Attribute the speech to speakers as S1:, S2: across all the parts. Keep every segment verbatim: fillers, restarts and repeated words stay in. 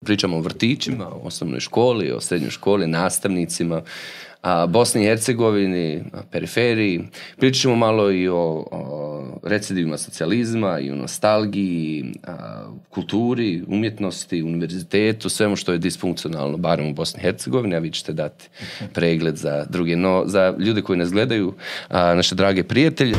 S1: pričamo o vrtićima, o osnovnoj školi, o srednjoj školi, nastavnicima, a Bosni i Hercegovini, periferiji. Pričat ćemo malo i o, o recidivima socijalizma, i o nostalgiji, a, kulturi, umjetnosti, univerzitetu, svemu što je disfunkcionalno, barem u Bosni i Hercegovini, a vi ćete dati pregled za druge. No, za ljude koji nas gledaju, a, naše drage prijatelje.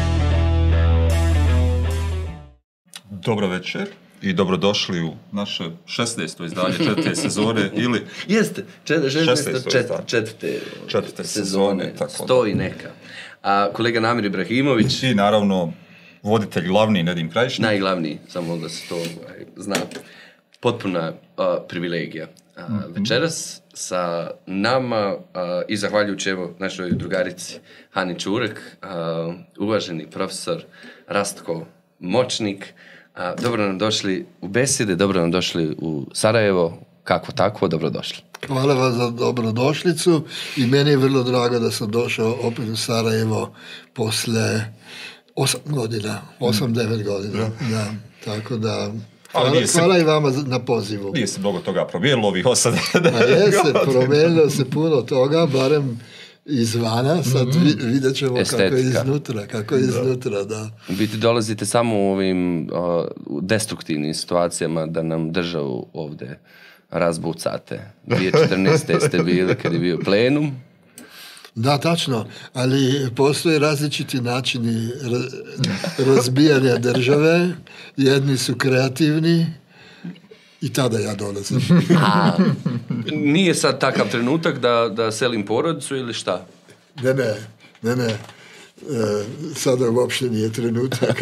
S2: Dobro večer i dobrodošli u naše šesnaesto izdanje četvrte sezone ili...
S1: Jeste, šesnaesto četvrte
S2: četvrte
S1: sezone, sto i neka. A kolega Namir Ibrahimović...
S2: I naravno voditelj glavni Nedim Krajišnik.
S1: Najglavniji, samo da se to zna. Potpuna uh, privilegija. Uh, mm-hmm. Večeras sa nama uh, i zahvaljujući evo našoj drugarici Hani Čurek, uh, uvaženi profesor Rastko Močnik. A, dobro nam došli u besede, dobro nam došli u Sarajevo, kako tako, dobrodošli.
S3: Hvala vam za dobrodošlicu i meni je vrlo drago da sam došao opet u Sarajevo posle osam godina, osam, devet godina, da, tako da... Hvala, hvala se, i vama na pozivu.
S2: Nije se mnogo toga promijenilo ovih osam,
S3: devet godina. A jeste, promijenilo se puno toga, barem izvana, sad mm-hmm. vidjet ćemo estetika. Kako je iznutra, kako je da. iznutra, da.
S1: U biti dolazite samo u ovim o, destruktivnim situacijama da nam državu ovdje razbucate. dvije tisuće četrnaeste ste bili kad je bio plenum.
S3: Da, tačno, ali postoje različiti načini razbijanja države, jedni su kreativni, i tada ja dolazim.
S1: A, nije sad takav trenutak da, da selim porodicu ili šta?
S3: Ne, ne, ne, ne. E, sada uopšte nije trenutak.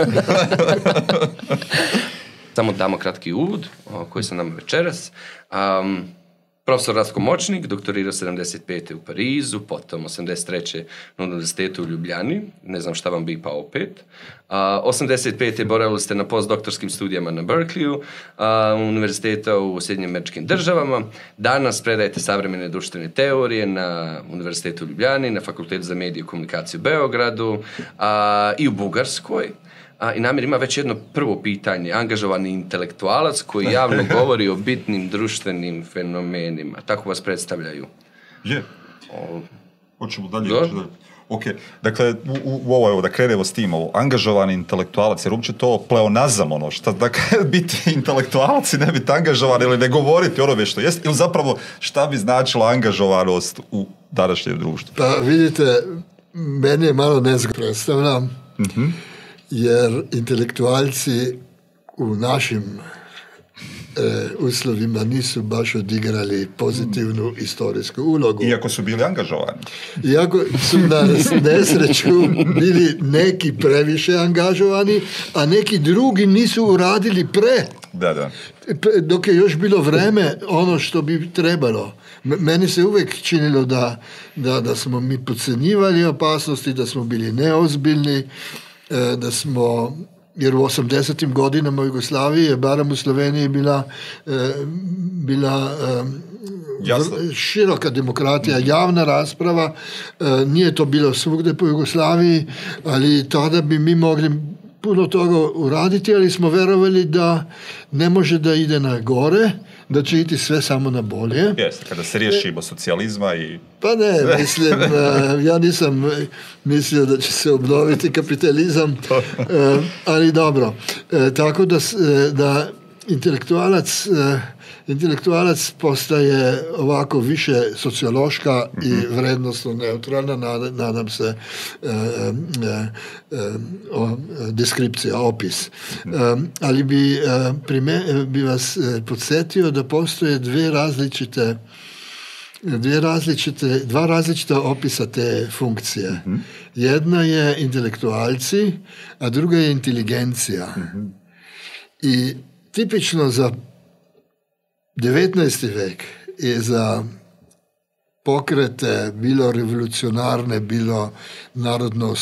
S1: Samo damo kratki uvod, koji sam nam večeras. Um, Profesor Rastko Močnik, doktorirao sedamdeset pete u Parizu, potom osamdeset treće na univerzitetu u Ljubljani, ne znam šta vam bi pa opet. Uh, osamdeset pete boravili ste na postdoktorskim studijama na Berkeleyu, uh, univerziteta u Sjedinjenim Američkim Državama. Danas predajete savremene društvene teorije na Univerzitetu u Ljubljani, na Fakultetu za medije i komunikaciju u Beogradu uh, i u Bugarskoj. A, i Namir ima već jedno prvo pitanje. Angažovani intelektualac koji javno govori o bitnim društvenim fenomenima. Tako vas predstavljaju.
S2: Je. O... Hoćemo dalje. Da? Ok. Dakle, u, u ovo, evo, da krenemo s tim, ovo, angažovani intelektualac, jer uopće to pleonazam, ono, šta, dakle, biti intelektualac i ne biti angažovan ili ne govoriti onome što jest, ili zapravo šta bi značila angažovanost u današnjem društvu?
S3: Pa vidite, meni je malo nezgodno predstavljam, mm-hmm. jer intelektualci u našim e, uslovima nisu baš odigrali pozitivnu mm. historijsku ulogu.
S2: Iako su bili angažovani.
S3: Iako su na nesreću bili neki previše angažovani, a neki drugi nisu uradili pre.
S2: Da, da.
S3: Dok je još bilo vreme ono što bi trebalo. Meni se uvijek činilo da, da, da smo mi podcjenjivali opasnosti, da smo bili neozbiljni, da smo, jer u osamdesetim godinama u Jugoslaviji, barem u Sloveniji, bila, bila široka demokratija, javna rasprava. Nije to bilo svugdje po Jugoslaviji, ali tada bi mi mogli puno toga uraditi, ali smo verovali da ne može da ide na gore, da će iti sve samo na bolje.
S2: Jeste, kada se riješimo socijalizma i...
S3: Pa ne, mislim, ja nisam mislio da će se obnoviti kapitalizam, ali dobro. Tako da, da intelektualac, intelektualac postaje ovako više sociološka i vrednostno neutralna, nadam se, deskripcija, opis. Ali bi, bi vas podsjetio da postoje dve različite Dvije različite, dva različita opisa te funkcije. Mm-hmm. Jedna je intelektualci, a druga je inteligencija. Mm-hmm. I tipično za devetnaesti vek je za pokrete, bilo revolucionarne, bilo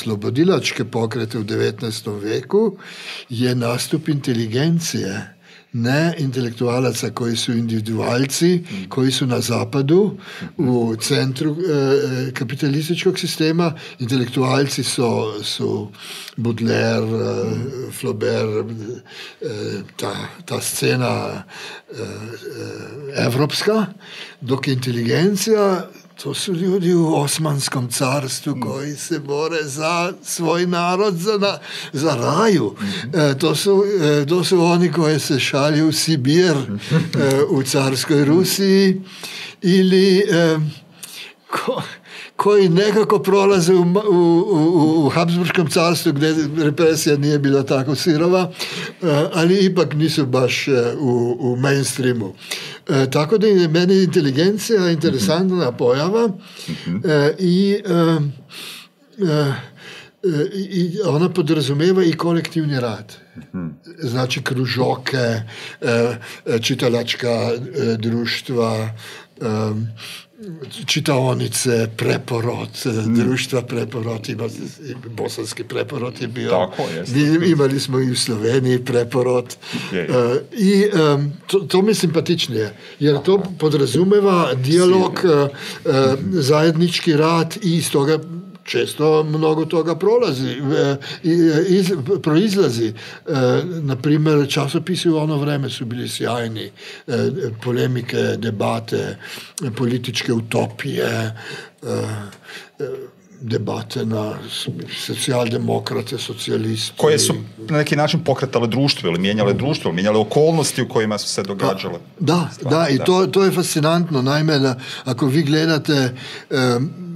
S3: narodno-oslobodilačke pokrete u devetnaestom veku, je nastup inteligencije ne intelektualaca koji su individualci, koji su na zapadu, u centru e, kapitalističkog sistema. Intelektualci su, su Baudelaire, e, Flaubert, e, ta, ta scena e, e, evropska, dok inteligencija, to su ljudi u Osmanskom carstvu koji se bore za svoj narod, za, na, za raju. E, to, su, e, to su oni koji se šalju u Sibir, e, u carskoj Rusiji, ili e, ko, koji nekako prolaze u, u, u, u Habsburgskom carstvu gdje represija nije bila tako sirova, e, ali ipak nisu baš e, u, u mainstreamu. E, tako da je meni inteligencija interesantna pojava e, i, e, e, i ona podrazumijeva i kolektivni rad. Znači kružoke, e, čitalačka e, društva, e, čitaonice, preporod, društva preporod, ima, bosanski preporod je bio.
S2: Tako,
S3: imali smo i u Sloveniji preporod. Je, je. Uh, I um, to, to mi je simpatičnije, jer to podrazumeva dijalog, uh, uh, zajednički rad i iz toga često mnogo toga prolazi i iz, proizlazi. E, na primjer, časopisi u ono vreme su bili sjajni. E, polemike, debate, političke utopije, e, e, debate na socijaldemokrate, socijalisti.
S2: Koje su na neki način pokretale društvo ili mijenjale društvo, ili mijenjale okolnosti u kojima su se događale.
S3: Da, stvari, da, i da. To, to je fascinantno. Naime, da, ako vi gledate e,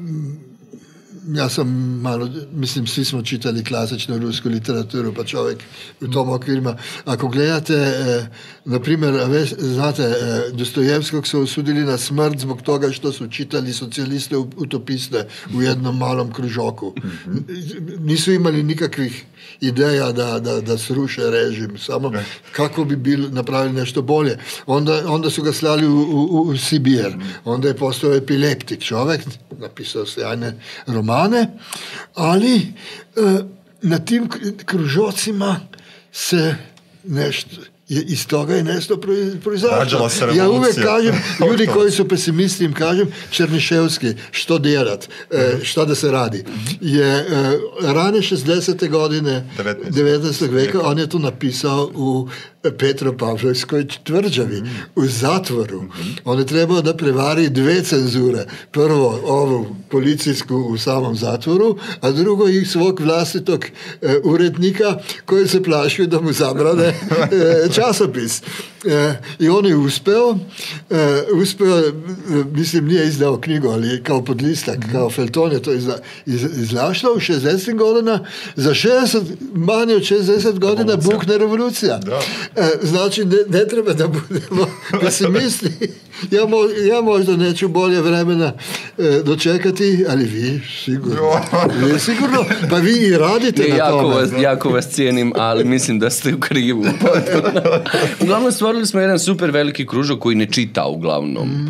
S3: ja sam malo, mislim, svi smo čitali klasičnu rusku literaturu, pa čovjek u tom okvirima. Ako gledate, e, na primjer, znate, e, Dostojevskog su osudili na smrt zbog toga što su čitali socijaliste utopiste u jednom malom kružoku. Nisu imali nikakvih ideja da, da, da sruše režim, samo kako bi bil, napravili nešto bolje. Onda, onda su ga slali u, u, u Sibir. Onda je postao epileptik čovjek, napisao sjajne romane, ali e, na tim kružocima se nešto, iz toga je nešto proizašlo. Ja uvijek kažem, ljudi koji su pesimisti im kažem, Černiševski, što djelat, e, šta da se radi. Je e, rane šezdesete godine devetnaestog veka, on je to napisao u Petropavlovskoj tvrđavi, u zatvoru. On je trebao da prevari dve cenzure. Prvo ovu policijsku u samom zatvoru, a drugo i svog vlastitog e, urednika koji se plašio da mu zabrane e, časopis. E, I on je uspeo, e, uspeo, e, mislim, nije izdao knjigu, ali kao podlistak, mm-hmm. kao felton je to izla, iz, izlašlo u šezdeset godina, za šezdeset, manje od šezdeset godina bukne revolucija. Da. E, znači, ne, ne treba da budemo pesimisti. Ja, mo, ja možda neću bolje vremena e, dočekati, ali vi sigurno. Vi sigurno, pa vi i radite ne, na
S1: jako
S3: tome.
S1: Vas, jako vas cijenim, ali mislim da ste u krivu. Uglavnom, stvorili smo jedan super veliki kružok koji ne čita uglavnom. Mm.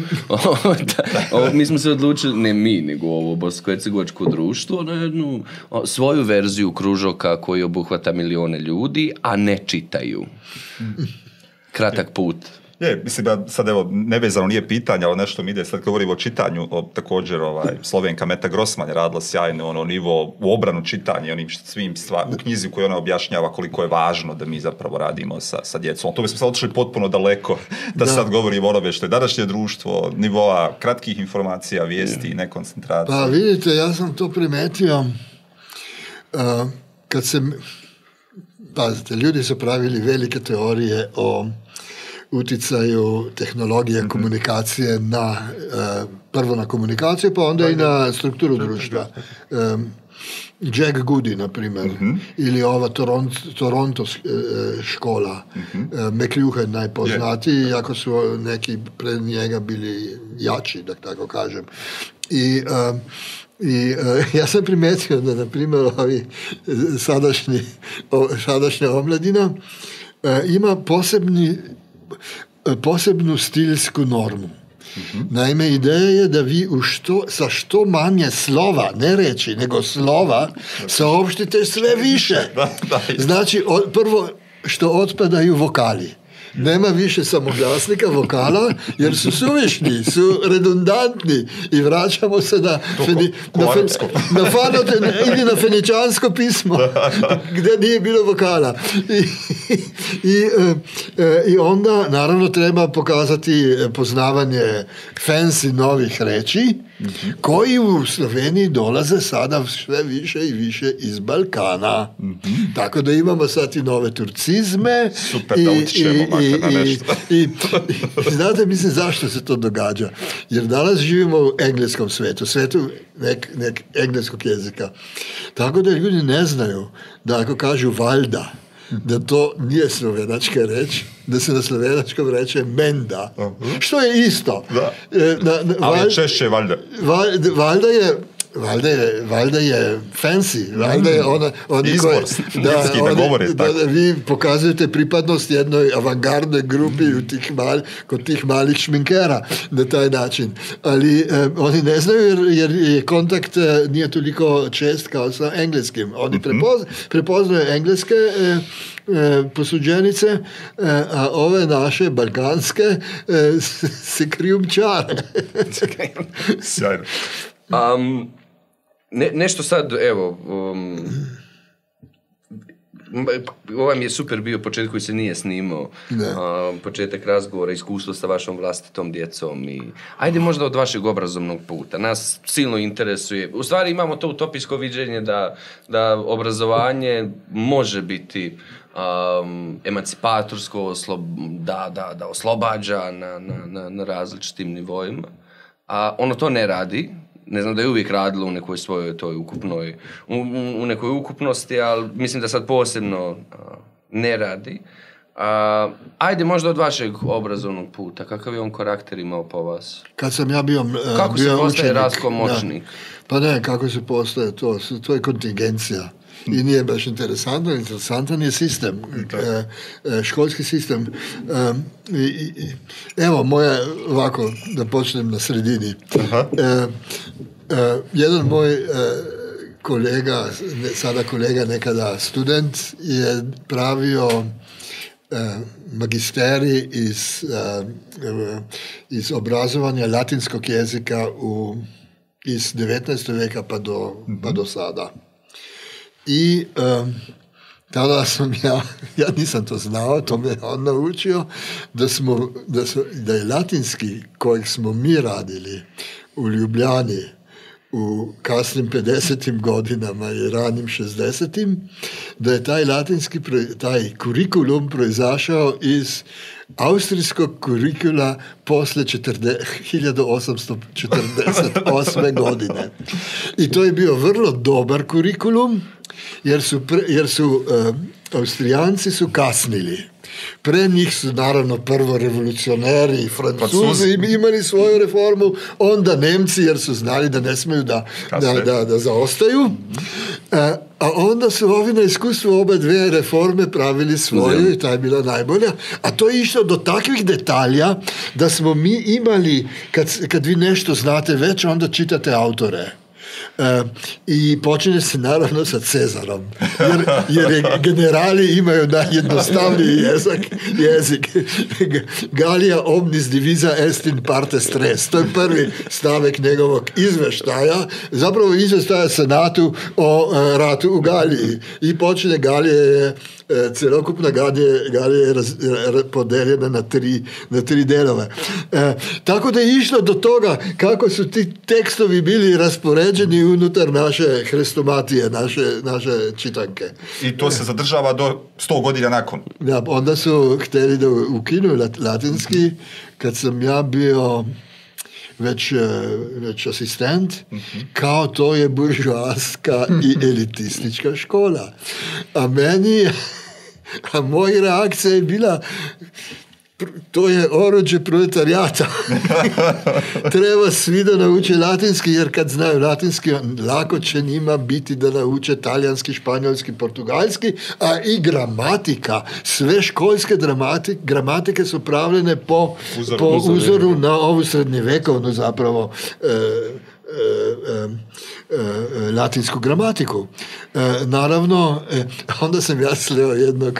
S1: o, mi smo se odlučili, ne mi, nego ovo bosansko-hercegovačko društvo, na jednu o, svoju verziju kružoka koji obuhvata milione ljudi, a ne čitaju. Kratak put.
S2: Je, mislim da sad evo nevezano nije pitanje, ali nešto mi ide, sad govorimo o čitanju, o, također ovaj, Slovenka Meta Grossman je radila sjajno ono nivo u obranu čitanja, onim svim stvarima, u knjizi koju ona objašnjava koliko je važno da mi zapravo radimo sa, sa djecom. To bi smo sad otišli potpuno daleko da, da. sad govorimo o onome što je današnje društvo, nivoa kratkih informacija, vijesti, ne koncentracije.
S3: Pa vidite, ja sam to primetio uh, kad se, pazite, ljudi su pravili velike teorije o uticaju tehnologije, mm-hmm. komunikacije na, uh, prvo na komunikaciju, pa onda i na strukturu društva. Um, Jack Goody, na primjer, mm-hmm. ili ova Toronto, Toronto uh, škola, mm-hmm. uh, McLuhan najpoznatiji, yeah. iako su neki pred njega bili jači, da tako kažem. I, uh, i uh, ja sam primetio da, na primjer, ovi sadašnji, o, sadašnja omladina uh, ima posebni posebnu stilsku normu. Mm-hmm. Naime, ideja je da vi u što, sa što manje slova, ne reći, nego slova, saopštite sve više. Znači, od, prvo što otpadaju vokali. nema više samoglasnika, vokala, jer su suvišni, su redundantni i vraćamo se na, feni, na, fe, na fanote, ili na feničansko pismo, gdje nije bilo vokala. I, i, i onda, naravno, treba pokazati poznavanje fancy novih reči, mm-hmm. koji u Sloveniji dolaze sada sve više i više iz Balkana. Mm-hmm. Tako da imamo sad i nove turcizme.
S2: Super, da utičemo makar na nešto.
S3: I, i, i, znate, mislim, zašto se to događa? Jer danas živimo u engleskom svetu, svetu nek, nek engleskog jezika. Tako da ljudi ne znaju da ako kažu valjda, da to nije slovenačka reč, da se na slovenačkom reče menda. Uh-huh. Što je isto.
S2: Da.
S3: E, na, na,
S2: Ali
S3: valj,
S2: češće valjda.
S3: Valj, valjda je Valjda je, valjda je fancy, valjda je ona... Oni
S2: Izbor,
S3: koje, da,
S2: ljudski
S3: oni,
S2: da govore.
S3: Da, da vi pokazujete pripadnost jednoj avangardnoj grupi u tih mal, kod tih malih šminkera na taj način. Ali eh, oni ne znaju jer, jer je kontakt eh, nije toliko čest kao sa engleskim. Oni prepoz, prepoznaju engleske eh, eh, posuđenice, eh, a ove naše balkanske eh, se krijumčare.
S2: Sjajno.
S1: Um, ne, nešto sad, evo, um, ovaj mi je super bio početak koji se nije snimao, uh, početak razgovora, iskustvo sa vašom vlastitom djecom i ajde možda od vašeg obrazovnog puta. Nas silno interesuje, u stvari imamo to utopijsko viđenje da, da obrazovanje može biti um, emancipatorsko, oslo, da, da, da oslobađa na, na, na, na različitim nivoima, a ono to ne radi. Ne znam da je uvijek radilo u nekoj svojoj toj ukupnoj, u, u nekoj ukupnosti, ali mislim da sad posebno uh, ne radi. Uh, ajde možda od vašeg obrazovnog puta, kakav je on karakter imao po vas?
S3: Kad sam ja bio uh,
S1: Kako
S3: bio
S1: se postaje
S3: učenik,
S1: Ratko moćnik?
S3: Da. Pa ne, kako se postaje to, to je kontingencija. I nije baš interesantno, interesantan je sistem, e, školski sistem. E, i, i, evo, moje, ovako, da počnem na sredini. E, e, jedan moj e, kolega, ne, sada kolega, nekada student, je pravio e, magisterij iz, e, iz obrazovanja latinskog jezika u, iz devetnaestog veka pa do, pa do sada. I um, tada sam ja, ja nisam to znao, to me on naučio, da, smo, da, su, da je latinski kojeg smo mi radili u Ljubljani u kasnim pedesetim godinama i ranim šezdesetim, da je taj latinski, taj kurikulum proizašao iz austrijskog kurikula posle hiljadu osamsto četrdeset osme. godine. I to je bio vrlo dobar kurikulum, jer su, pre, jer su uh, Austrijanci su kasnili. Pre njih su naravno prvo revolucioneri i Francuzi imali svoju reformu, onda Nemci jer su znali da ne smiju da, da, da, da zaostaju, a, a onda su ovi na iskustvu oba dve reforme pravili svoju i ta je bila najbolja, a to je išlo do takvih detalja da smo mi imali, kad, kad vi nešto znate već, onda čitate autore. Uh, i počinje se naravno sa Cezarom jer, jer je generali imaju najjednostavniji jezik, jezik. Gallia omnis divisa est in parte stres, to je prvi stavek njegovog izveštaja, zapravo izveštaja senatu o uh, ratu u Galiji i počinje Galije je celokupna Galija, Galija je raz, podeljena na tri, na tri delove. E, tako da je išlo do toga kako su ti tekstovi bili raspoređeni unutar naše hrestomatije, naše, naše čitanke.
S2: I to se zadržava do sto godina nakon.
S3: Ja, onda su htjeli da ukinu latinski, kad sam ja bio već, već asistent, mm-hmm. kao to je buržoaska i elitistička škola. A meni, a moja reakcija je bila, to je oruđe proletarijata. Treba svi da nauče latinski, jer kad znaju latinski, lako će njima biti da nauče talijanski, španjolski, portugalski, a i gramatika, sve školske dramatike, gramatike su pravljene po, Uzor, po uzoru na ovu srednjevekovnu zapravo e, e, latinsku gramatiku. Naravno, onda sam ja sleo jednog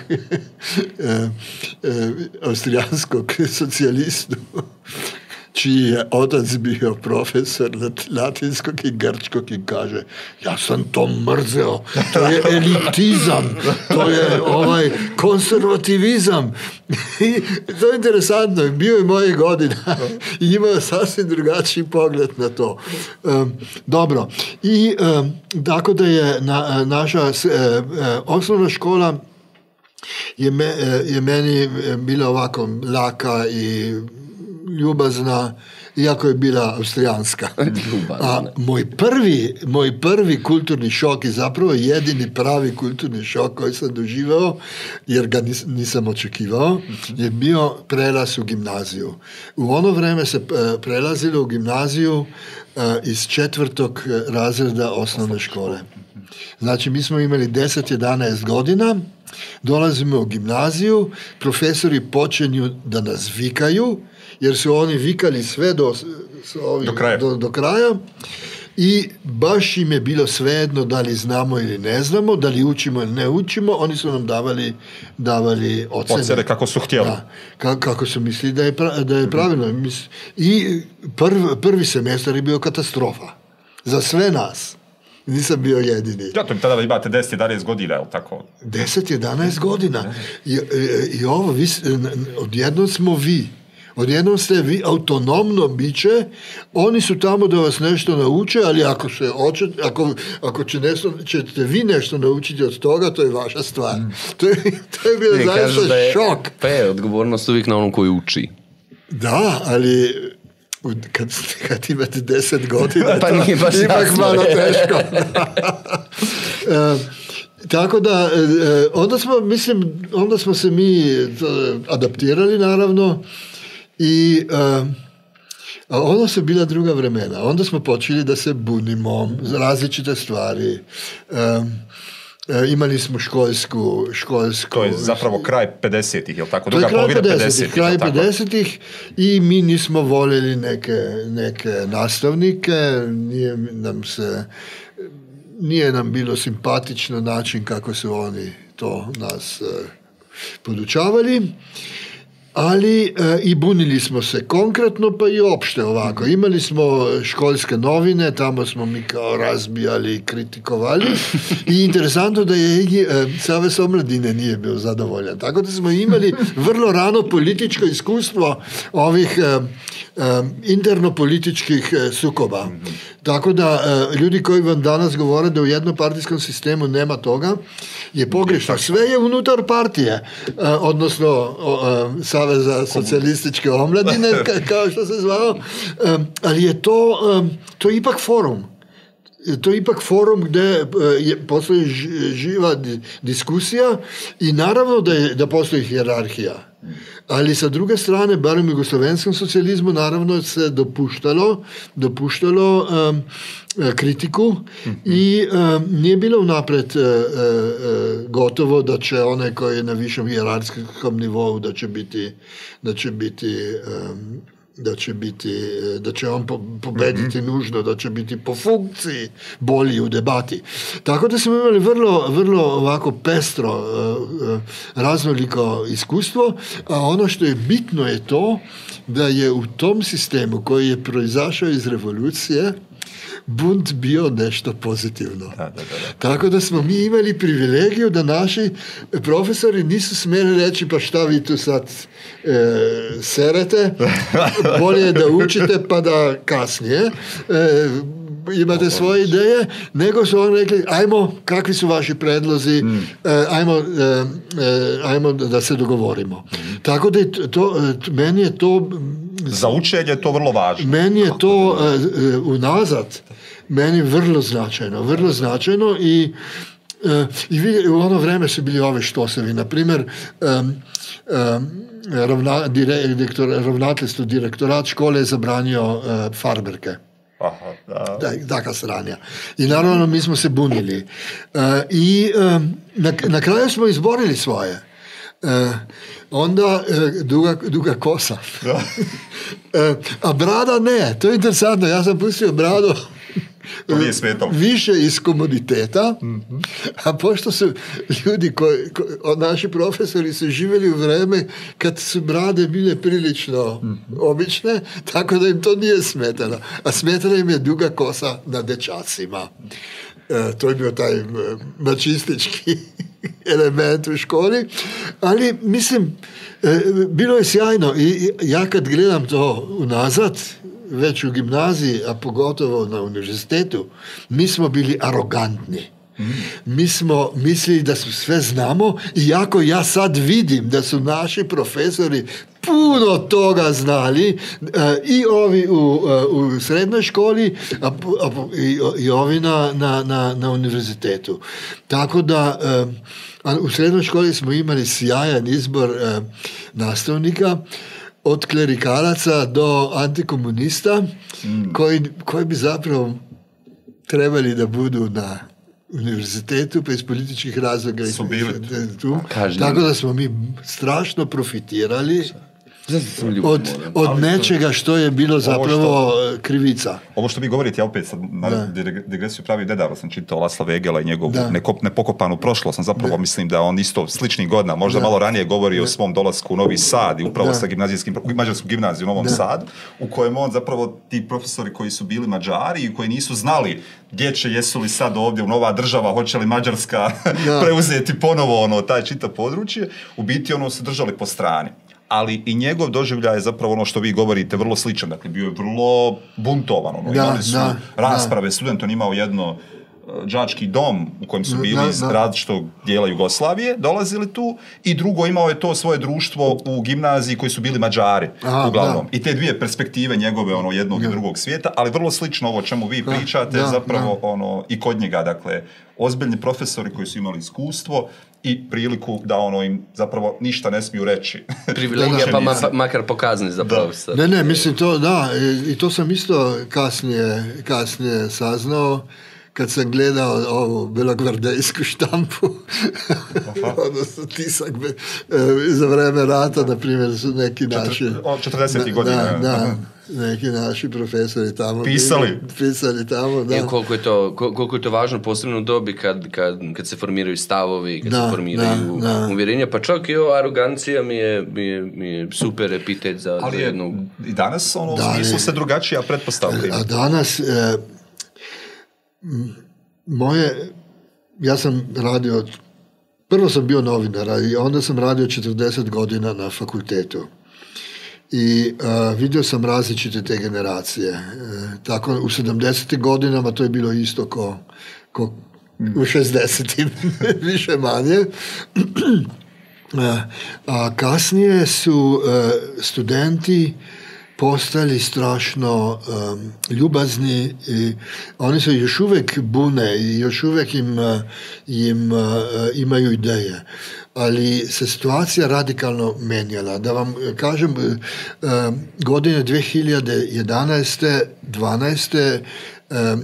S3: austrijanskog socijalistu, čiji je otac bio profesor latinskog i grčkog i kaže, ja sam to mrzeo, to je elitizam, to je ovaj konzervativizam. I to je interesantno, bio je moje godina i imao sasvim drugačiji pogled na to. Um, dobro, i um, tako da je na, naša uh, osnovna škola je, me, je meni bila ovako laka i ljubazna, iako je bila austrijanska. A moj prvi, moj prvi kulturni šok i zapravo jedini pravi kulturni šok koji sam doživao, jer ga nis, nisam očekivao, je bio prelaz u gimnaziju. U ono vreme se prelazilo u gimnaziju iz četvrtog razreda osnovne škole. Znači, mi smo imali deset jedanaest godina, dolazimo u gimnaziju, profesori počinju da nas vikaju, jer su oni vikali sve do, ovi,
S2: do, kraja.
S3: Do, do kraja i baš im je bilo svejedno da li znamo ili ne znamo, da li učimo ili ne učimo, oni su nam davali, davali ocene.
S2: Ocene kako su htjeli.
S3: Da, kako, kako su mislili da je, pra, da je pravilno. I prv, prvi semestar je bio katastrofa za sve nas. Nisam bio jedini.
S2: Ja, to mi tada imate deset jedanaest godina, je li tako?
S3: deset jedanaest godina. I, i, i ovo, vi, odjednom smo vi. Odjednom ste vi autonomno biće, oni su tamo da vas nešto nauče, ali ako, se oče, ako, ako će nešto, ćete vi nešto naučiti od toga, to je vaša stvar. Mm. To je, to je bio zaista šok.
S1: Pa je odgovornost uvijek na onom koji uči.
S3: Da, ali kad, kad imate deset godina,
S1: pa nije baš
S3: ipak malo teško. Tako da, onda smo, mislim, onda smo se mi adaptirali, naravno, i uh, onda su bila druga vremena. Onda smo počeli da se bunimo za različite stvari. Uh, uh, imali smo školsku, školsku...
S2: To je zapravo kraj pedesetih, je li tako?
S3: To je kraj pedesetih, kraj pedesetih i mi nismo voljeli neke, neke nastavnike, nije nam se... Nije nam bilo simpatično način kako su oni to nas uh, podučavali. Ali e, i bunili smo se konkretno, pa i opšte ovako. Imali smo školske novine, tamo smo mi kao razbijali i kritikovali. I interesantno da je e, Savez omladine nije bio zadovoljan. Tako da smo imali vrlo rano političko iskustvo ovih e, e, interno-političkih e, sukoba. Tako da e, ljudi koji vam danas govore da u jednopartijskom sistemu nema toga, je pogrešno. Sve je unutar partije, e, odnosno o, e, Saveza socijalističke omladine, kao što se zvao, e, ali je to, e, to je ipak forum. To je ipak forum gdje je, postoji živa diskusija i naravno da, je, da postoji hijerarhija. Ali sa druge strane, barem u jugoslovenskom socijalizmu, naravno se dopuštalo, dopuštalo um, kritiku mm-hmm. i um, nije bilo unaprijed uh, uh, gotovo da će onaj koji je na višom hijerarhijskom nivou da će biti, da će biti um, da će biti, da će on pobediti mm-hmm. nužno, da će biti po funkciji bolji u debati. Tako da smo imali vrlo, vrlo ovako pestro, raznoliko iskustvo, a ono što je bitno je to da je u tom sistemu koji je proizašao iz revolucije bunt bio nešto pozitivno. Da, da, da, da. Tako da smo mi imali privilegiju da naši profesori nisu smjeli reći pa šta vi tu sad e, serete, bolje je da učite pa da kasnije e, imate svoje ideje, nego su oni rekli ajmo, kakvi su vaši predlozi, mm. e, ajmo, e, ajmo da se dogovorimo. Mm. Tako da je to, meni je to
S2: za učenje je to vrlo važno.
S3: Meni je to uh, unazad, meni vrlo značajno, vrlo značajno i, uh, i vi, u ono vreme su bili ove štosevi, na primjer um, um, ravna, direktor, ravnateljstvo direktorat škole je zabranio uh, farberke.
S2: Aha, da.
S3: Da, taka sranja. I naravno mi smo se bunili. Uh, I um, na, na kraju smo izborili svoje. Uh, onda uh, duga, duga kosa. uh, a brada ne, to je interesantno, ja sam pustio bradu
S2: To nije smetalo.
S3: Više iz komuniteta, mm-hmm. a pošto su ljudi, koji, koji, naši profesori su živjeli u vreme kad su brade bile prilično mm-hmm. obične, tako da im to nije smetalo. A smetala im je duga kosa na dečacima. E, to je bio taj mačistički element u školi, ali mislim, e, bilo je sjajno i ja kad gledam to unazad, već u gimnaziji, a pogotovo na univerzitetu, mi smo bili arogantni. Mm. Mi smo mislili da su sve znamo, iako ja sad vidim da su naši profesori puno toga znali, uh, i ovi u, uh, u srednjoj školi, a, a, i, i ovi na, na, na, na univerzitetu. Tako da uh, u srednjoj školi smo imali sjajan izbor uh, nastavnika, od klerikalaca do antikomunista, mm. koji, koji bi zapravo trebali da budu na univerzitetu, pa iz političkih razloga
S2: su bili
S3: tu. Tako da smo mi strašno profitirali od, od nečega što je bilo zapravo što, krivica.
S2: Ovo što vi govorite, ja opet sad na digresiju pravi nedavno sam čitao Lasla Vegela i njegovu nekop, nepokopanu prošlost. Sam zapravo da. mislim da on isto sličnih godina, možda da. malo ranije govori da. o svom dolasku u Novi Sad i upravo da. sa gimnazijskim, mađarsku gimnaziju u Novom da. Sadu, u kojem on zapravo ti profesori koji su bili Mađari i koji nisu znali gdje će, jesu li sad ovdje u nova država, hoće li Mađarska preuzeti ponovo ono, taj čita područje, u biti ono se držali po strani. Ali i njegov doživljaj je zapravo ono što vi govorite vrlo sličan, dakle bio je vrlo buntovan, ono, da, imali su da, rasprave, da. Student on imao jedno đački dom u kojem su bili iz različitog dijela Jugoslavije, dolazili tu, i drugo imao je to svoje društvo u gimnaziji koji su bili Mađari, aha, uglavnom. Da. I te dvije perspektive njegove, ono, jednog da. i drugog svijeta, ali vrlo slično ovo o čemu vi pričate, da, zapravo da. ono, i kod njega, dakle, ozbiljni profesori koji su imali iskustvo i priliku da ono im zapravo ništa ne smiju reći.
S1: Privilegija, pa ma, makar pokazni za profesor.
S3: Ne, ne, mislim to, da, i to sam isto kasnije, kasnije saznao, kad sam gledao ovu belogvardejsku štampu, odnosno tisak be, e, za vreme rata, na primjer, su neki naši...
S2: četrdesetih godina.
S3: Da, da, neki naši profesori tamo
S2: pisali,
S3: bili, pisali tamo, da.
S1: I koliko je to, koliko je to važno, posebno u dobi kad, kad, kad se formiraju stavovi, kad da, se formiraju da, da. uvjerenja, pa čak i ova arogancija mi je, mi je, mi je super epitet za,
S2: ali
S1: za jednu...
S2: i danas ono, u smislu se drugačija pretpostavka.
S3: A danas... E, moje, ja sam radio, prvo sam bio novinar i onda sam radio četrdeset godina na fakultetu i uh, vidio sam različite te generacije. E, tako u sedamdesetim godinama to je bilo isto ko, ko u šezdesetim više manje. A kasnije su uh, studenti postali strašno um, ljubazni i oni se još uvijek bune i još uvijek im, im uh, imaju ideje. Ali se situacija radikalno menjala. Da vam kažem, uh, godine dvije hiljade jedanaeste dvanaeste um,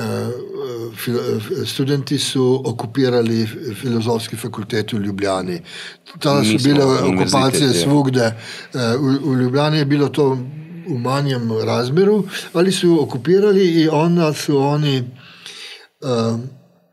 S3: studenti su okupirali Filozofski fakultet u Ljubljani. Tada su bile okupacije svugde. U, u Ljubljani je bilo to u manjem razmjeru, ali su okupirali i onda su oni uh, uh,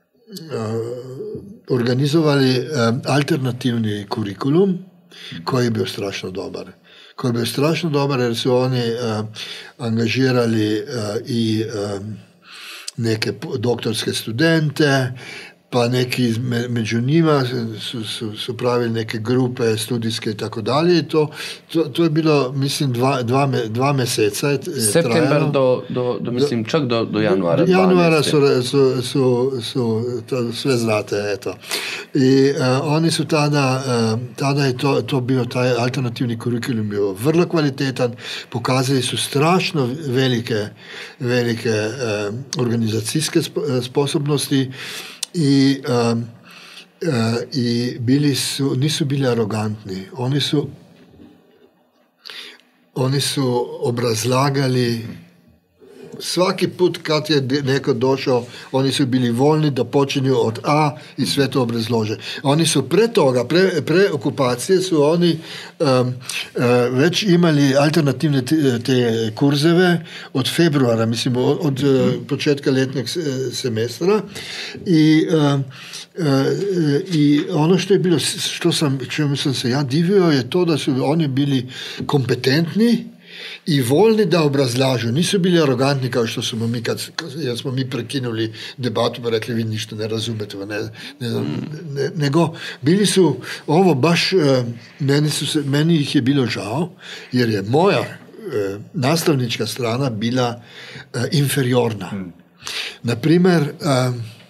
S3: organizovali uh, alternativni kurikulum koji je bio strašno dobar. Koji je bio strašno dobar jer su oni uh, angažirali uh, i uh, neke doktorske studente, pa neki među njima su, su, su pravili neke grupe studijske i tako dalje. To, to, to je bilo, mislim, dva, dva, dva mjeseca je
S1: Septembar do, do, do, mislim, do, čak do, do januara.
S3: Do januara su, su, su, su to sve znate, eto. I uh, oni su tada, uh, tada je to, to bio taj alternativni kurikulum bio vrlo kvalitetan, pokazali su strašno velike, velike uh, organizacijske sposobnosti, I, uh, uh, i bili su, nisu bili arogantni. Oni su, oni su obrazlagali svaki put kad je neko došao, oni su bili voljni da počinju od A i sve to obrazlože. Oni su pre toga, pre, pre okupacije su oni um, uh, već imali alternativne te, te kurzeve od februara, mislim od, od uh, početka ljetnog semestra i uh, uh, i ono što je bilo, što sam, čemu sam se ja divio je to da su oni bili kompetentni i voljni da obrazlažu. Nisu bili arogantni kao što smo mi, kad, kad smo mi prekinuli debatu pa rekli vi ništa ne razumete, ne, ne, ne, nego bili su ovo baš, meni, su se, meni ih je bilo žao, jer je moja eh, nastavnička strana bila eh, inferiorna. Hmm. Naprimjer, eh,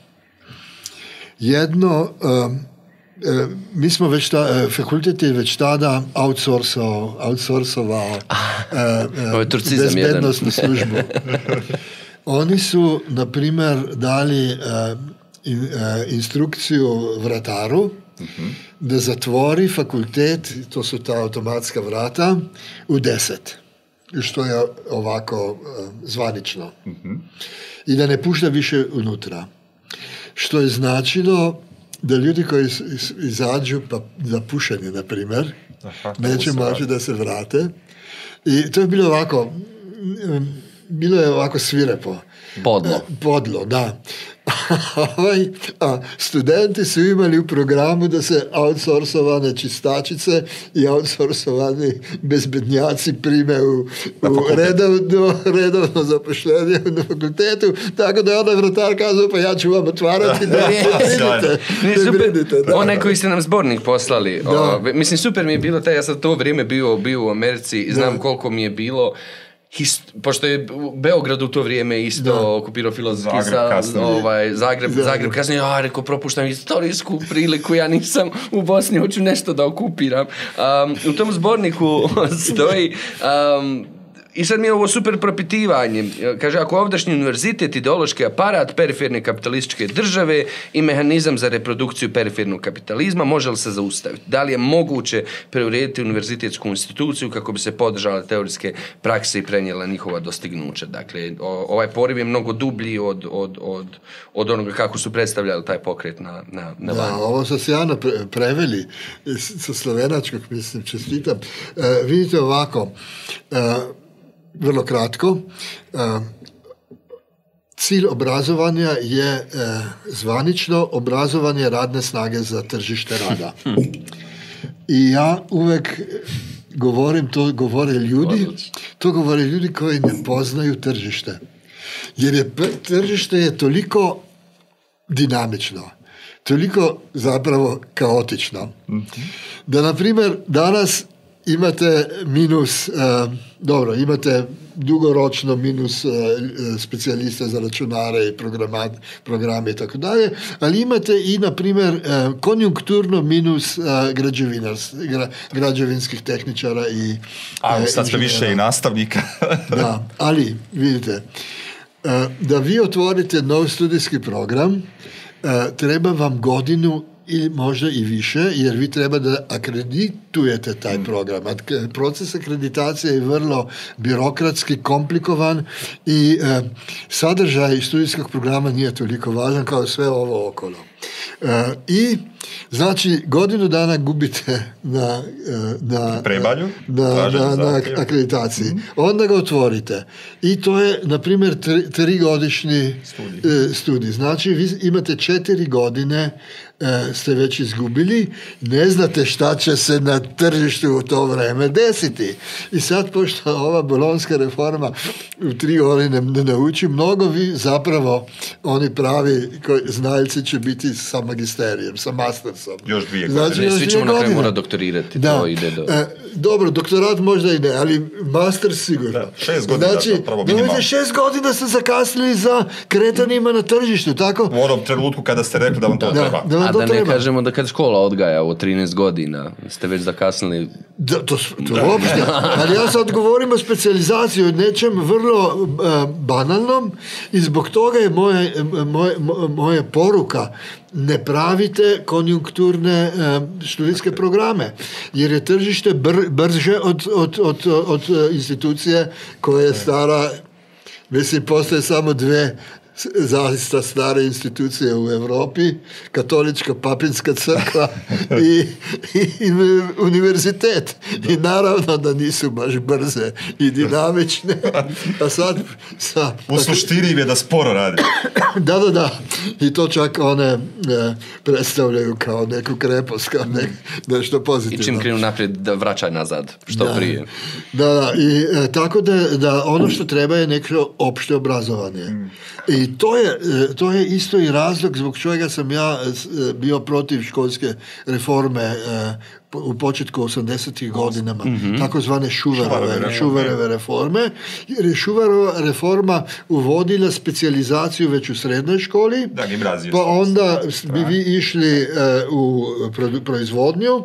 S3: jedno eh, E, mi smo već ta, fakultet je već tada outsourcao, outsourcovao e, e, bezbednostnu službu. Oni su, na primjer, dali e, in, e, instrukciju vrataru uh-huh. da zatvori fakultet, to su ta automatska vrata, u deset. Što je ovako e, zvanično. Uh-huh. I da ne pušta više unutra. Što je značilo da ljudi koji izađu pa za pušenje, na primjer, Aha, neće moći da se vrate. I to je bilo ovako, bilo je ovako svirepo.
S1: Podlo.
S3: Podlo, da. A studenti su imali u programu da se outsourcovane čistačice i outsourcovani bezbednjaci prime u, u redovno, redovno zapošljenje na fakultetu, tako da je onaj vratar kazao pa ja ću vam otvarati da ne brinite. Ne brinite.
S1: Onaj koji ste nam zbornik poslali, o, mislim super mi je bilo taj, ja sam to vrijeme bio, bio u Americi i znam da. Koliko mi je bilo Hist, pošto je u Beogradu u to vrijeme isto da. Okupirao filozofski Zagreb, ovaj, Zagreb, Zagreb, Zagreb kasnije, ja rekao, propuštam istorijsku priliku, ja nisam u Bosni, hoću nešto da okupiram. Um, u tom zborniku stoji um, i sad mi je ovo super propitivanje. Kaže, ako ovdašnji univerzitet, ideološki aparat periferne kapitalističke države i mehanizam za reprodukciju perifernog kapitalizma, može li se zaustaviti? Da li je moguće preurediti univerzitetsku instituciju kako bi se podržale teorijske prakse i prenijela njihova dostignuća? Dakle, o, ovaj poriv je mnogo dublji od, od, od, od onoga kako su predstavljali taj pokret na, na, na
S3: da, ovo su sjajno pre, preveli sa slovenačkog, mislim, čestitam. E, vidite ovako, e, vrlo kratko, cilj obrazovanja je zvanično obrazovanje radne snage za tržište rada. I ja uvek govorim, to govore ljudi, to govore ljudi koji ne poznaju tržište. Jer je tržište je toliko dinamično, toliko zapravo kaotično. Da, na primjer, danas imate minus, uh, dobro, imate dugoročno minus uh, specijalista za računare i programe i tako dalje, ali imate i, na primjer, uh, konjunkturno minus uh, gra, građevinskih tehničara i
S2: A, uh, sad ste više i nastavnika.
S3: Da, ali, vidite, uh, da vi otvorite nov studijski program, uh, treba vam godinu ili možda i više, jer vi treba da akreditujete taj program. Proces akreditacije je vrlo birokratski, komplikovan i e, sadržaj studijskog programa nije toliko važan kao sve ovo okolo. E, I znači godinu dana gubite na, na,
S2: Prebalju,
S3: na, na, na akreditaciji. Mm-hmm. Onda ga otvorite. I to je, na primjer, tri, trigodišnji studij. studij. Znači, vi imate četiri godine e, ste već izgubili, ne znate šta će se na tržištu u to vreme desiti. I sad, pošto ova bolonjska reforma u tri godine ne nauči mnogo, vi zapravo, oni pravi koji, znaljci će biti sa magisterijem, sa mastersom.
S2: Još dvije godine.
S1: Znači, ne, svi ćemo na kraju mora doktorirati.
S3: Da.
S1: To ide do...
S3: E, dobro, doktorat možda i ne, ali master sigurno.
S2: Da, šest godina.
S3: Znači, nemojte šest godina ste zakasnili za kretanjima na tržištu, tako?
S2: U onom trenutku kada ste rekli da vam to
S3: da,
S2: treba.
S3: Da vam
S1: A
S3: to
S1: da
S3: treba.
S1: ne kažemo da kad škola odgaja u trinaest godina, ste već zakasnili.
S3: Da, to to da. Uopšte. Ali ja sad govorim o specijalizaciji, o nečem vrlo uh, banalnom i zbog toga je moje, moje, moje poruka: ne pravite konjunkturne uh, studijske programe, jer je tržište br, brže od, od, od, od institucije koja je stara Mislim, postoje samo dve zaista stare institucije u Europi, katolička papinska crkva i, i, i univerzitet. I naravno da nisu baš brze i dinamične. A sad, sa,
S2: u suštini im je da sporo radi.
S3: Da, da, da. I to čak one e, predstavljaju kao neku krepost, kao ne, nešto pozitivno.
S1: I čim krenu naprijed da vraćaj nazad, što
S3: da,
S1: prije.
S3: Da, da. I e, tako da, da ono što treba je neko opšte obrazovanje. Mm. I to je, to je isto i razlog zbog čega sam ja bio protiv školske reforme u početku osamdesetih godinama, mm-hmm. takozvane Šuvarove, Šuvarove reforme, jer je Šuvarova reforma uvodila specijalizaciju već u srednjoj školi,
S2: da,
S3: pa onda bi vi išli u proizvodnju,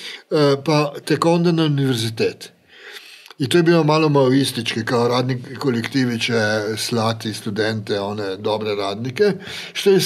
S3: pa tek onda na univerzitet. I to je bilo malo maoistički, kao radnik kolektivi će slati studente, one dobre radnike, što je,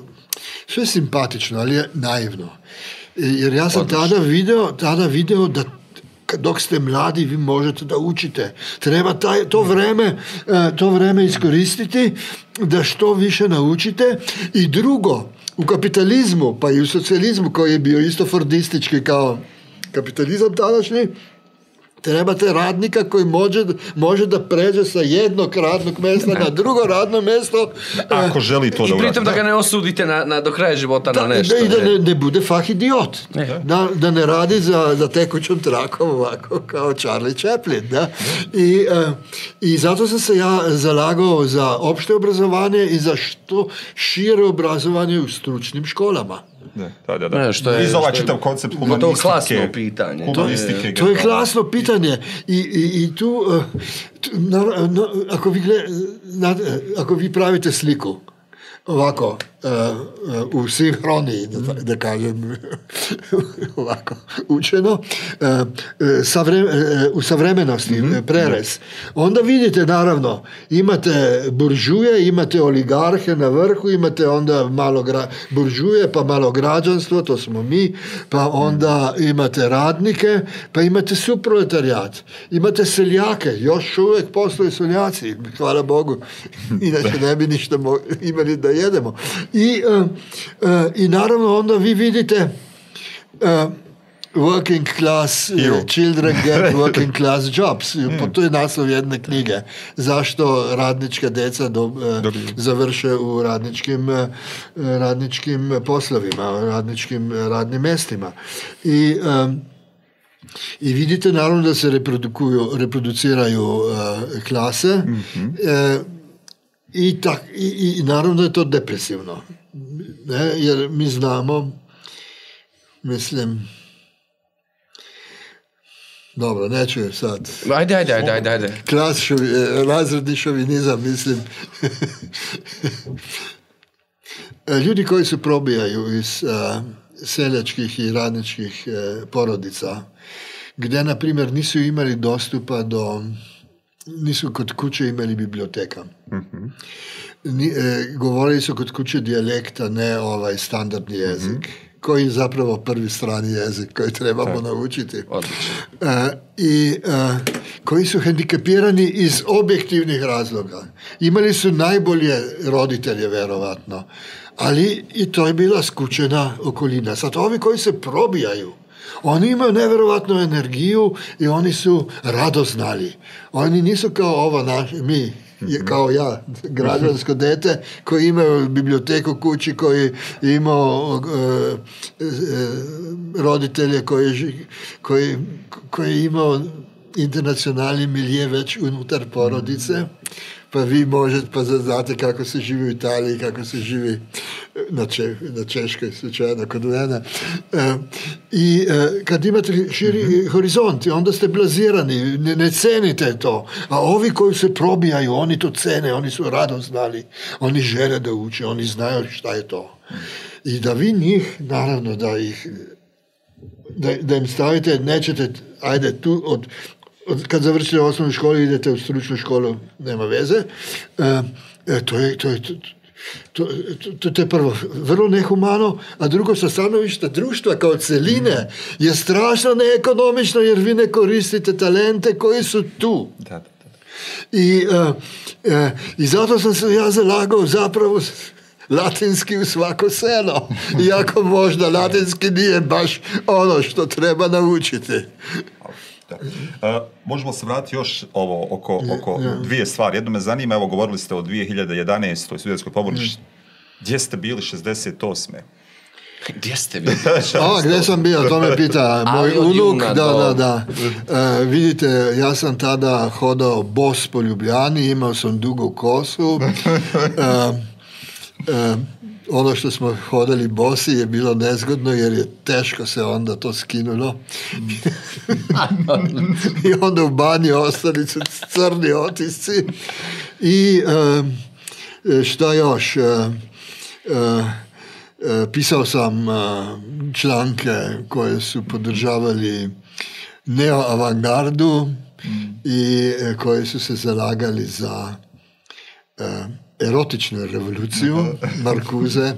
S3: što je simpatično, ali je naivno. Jer ja sam tada video, tada video da dok ste mladi vi možete da učite. Treba taj, to, vreme, to vreme iskoristiti da što više naučite. I drugo, u kapitalizmu, pa i u socijalizmu koji je bio isto fordistički kao kapitalizam tadašnji, trebate radnika koji može, može da pređe sa jednog radnog mjesta ne. na drugo radno mjesto.
S2: Ako želi to da uradi.
S1: I pritom da ga ne osudite na, na do kraja života da, na nešto.
S3: Da, I da ne, ne bude fah idiot. Ne. Da, da ne radi za, za tekućom trakom ovako kao Charlie Chaplin. Da? I, uh, I zato sam se ja zalagao za opšte obrazovanje i za što šire obrazovanje u stručnim školama.
S2: Ne, da, da, da.
S1: Ne, što je,
S2: Iz ovaj čitav koncept humanistike.
S1: To je klasno pitanje.
S2: Humanistike.
S3: To je, to je klasno pitanje. I, i, i tu, uh, tu na, na, ako, vi gled, na, ako vi pravite sliku, ovako, uh, uh, u sinhroniji, da, da kažem, ovako, učeno, uh, savre, uh, u savremenosti, mm-hmm. prerez, onda vidite, naravno, imate buržuje, imate oligarhe na vrhu, imate onda malo gra, buržuje, pa malo građanstvo, to smo mi, pa onda imate radnike, pa imate suproletarijat, imate seljake, još uvijek postoje seljaci, hvala Bogu, inače ne bi ništa mo- imali da jedemo. I, uh, uh, i naravno onda vi vidite uh, working class uh, children get working class jobs. Mm. To je naslov jedne knjige. Zašto radnička deca do, uh, završe u radničkim, uh, radničkim poslovima, radničkim radnim mjestima. I um, I vidite naravno da se reprodukuju, reproduciraju uh, klase mm-hmm. uh, I, tak, i, i naravno da je to depresivno. Ne? Jer mi znamo, mislim, dobro, neću je sad.
S1: Ajde, ajde, ajde, ajde. ajde.
S3: Klas šovi, razredni šovinizam, mislim. Ljudi koji se probijaju iz uh, seljačkih i radničkih uh, porodica, gdje, na primjer, nisu imali dostupa do... nisu kod kuće imali biblioteka. Mm-hmm. Ni, e, govorili su kod kuće dijalekta, ne ovaj standardni jezik, mm-hmm. koji je zapravo prvi strani jezik koji trebamo tak. naučiti.
S1: Odlično.
S3: E, I e, koji su hendikepirani iz objektivnih razloga. Imali su najbolje roditelje, verovatno, ali i to je bila skučena okolina. Sad, ovi koji se probijaju, oni imaju nevjerovatnu energiju i oni su radoznali. Oni nisu kao ova naš, mi, kao ja, građansko dete, koji imaju biblioteku kući, koji imao uh, uh, roditelje koji, koji, koji imao internacionalni milije već unutar porodice, pa vi možete, pa znate kako se živi u Italiji, kako se živi na, Če, na Češkoj, slučajno kod mene. E, I e, kad imate širi mm-hmm. horizont, onda ste blazirani, ne, ne cenite to. A ovi koji se probijaju, oni to cene, oni su radoznali, oni žele da uče, oni znaju šta je to. I da vi njih, naravno da ih, da, da im stavite, nećete, ajde tu od kad završite osnovnu školu idete u stručnu školu, nema veze. E, to, je, to, je, to, to, to, to je prvo vrlo nehumano, a drugo sa stanovišta društva kao celine je strašno neekonomično jer vi ne koristite talente koji su tu.
S2: Da, da, da.
S3: I, uh, uh, i zato sam se ja zalagao zapravo latinski u svako selo, iako možda latinski nije baš ono što treba naučiti.
S2: Da. Uh, možemo se vratiti još ovo oko, oko ja. dvije stvari. Jedno me zanima, evo govorili ste o dvije hiljade jedanaestoj studentskoj pobuni. Mm. Gdje ste bili šezdeset osme?
S1: Gdje ste bili?
S3: A, gdje sam bio, to me pita moj unuk. Da, da, da. E, vidite, ja sam tada hodao bos po Ljubljani, imao sam dugu kosu. E, e, ono što smo hodali bosi je bilo nezgodno jer je teško se onda to skinulo. I onda u banji ostali su crni otisci. I e, šta još? E, e, pisao sam članke koje su podržavali neoavangardu i koje su se zalagali za erotičnu revoluciju, Marcuse,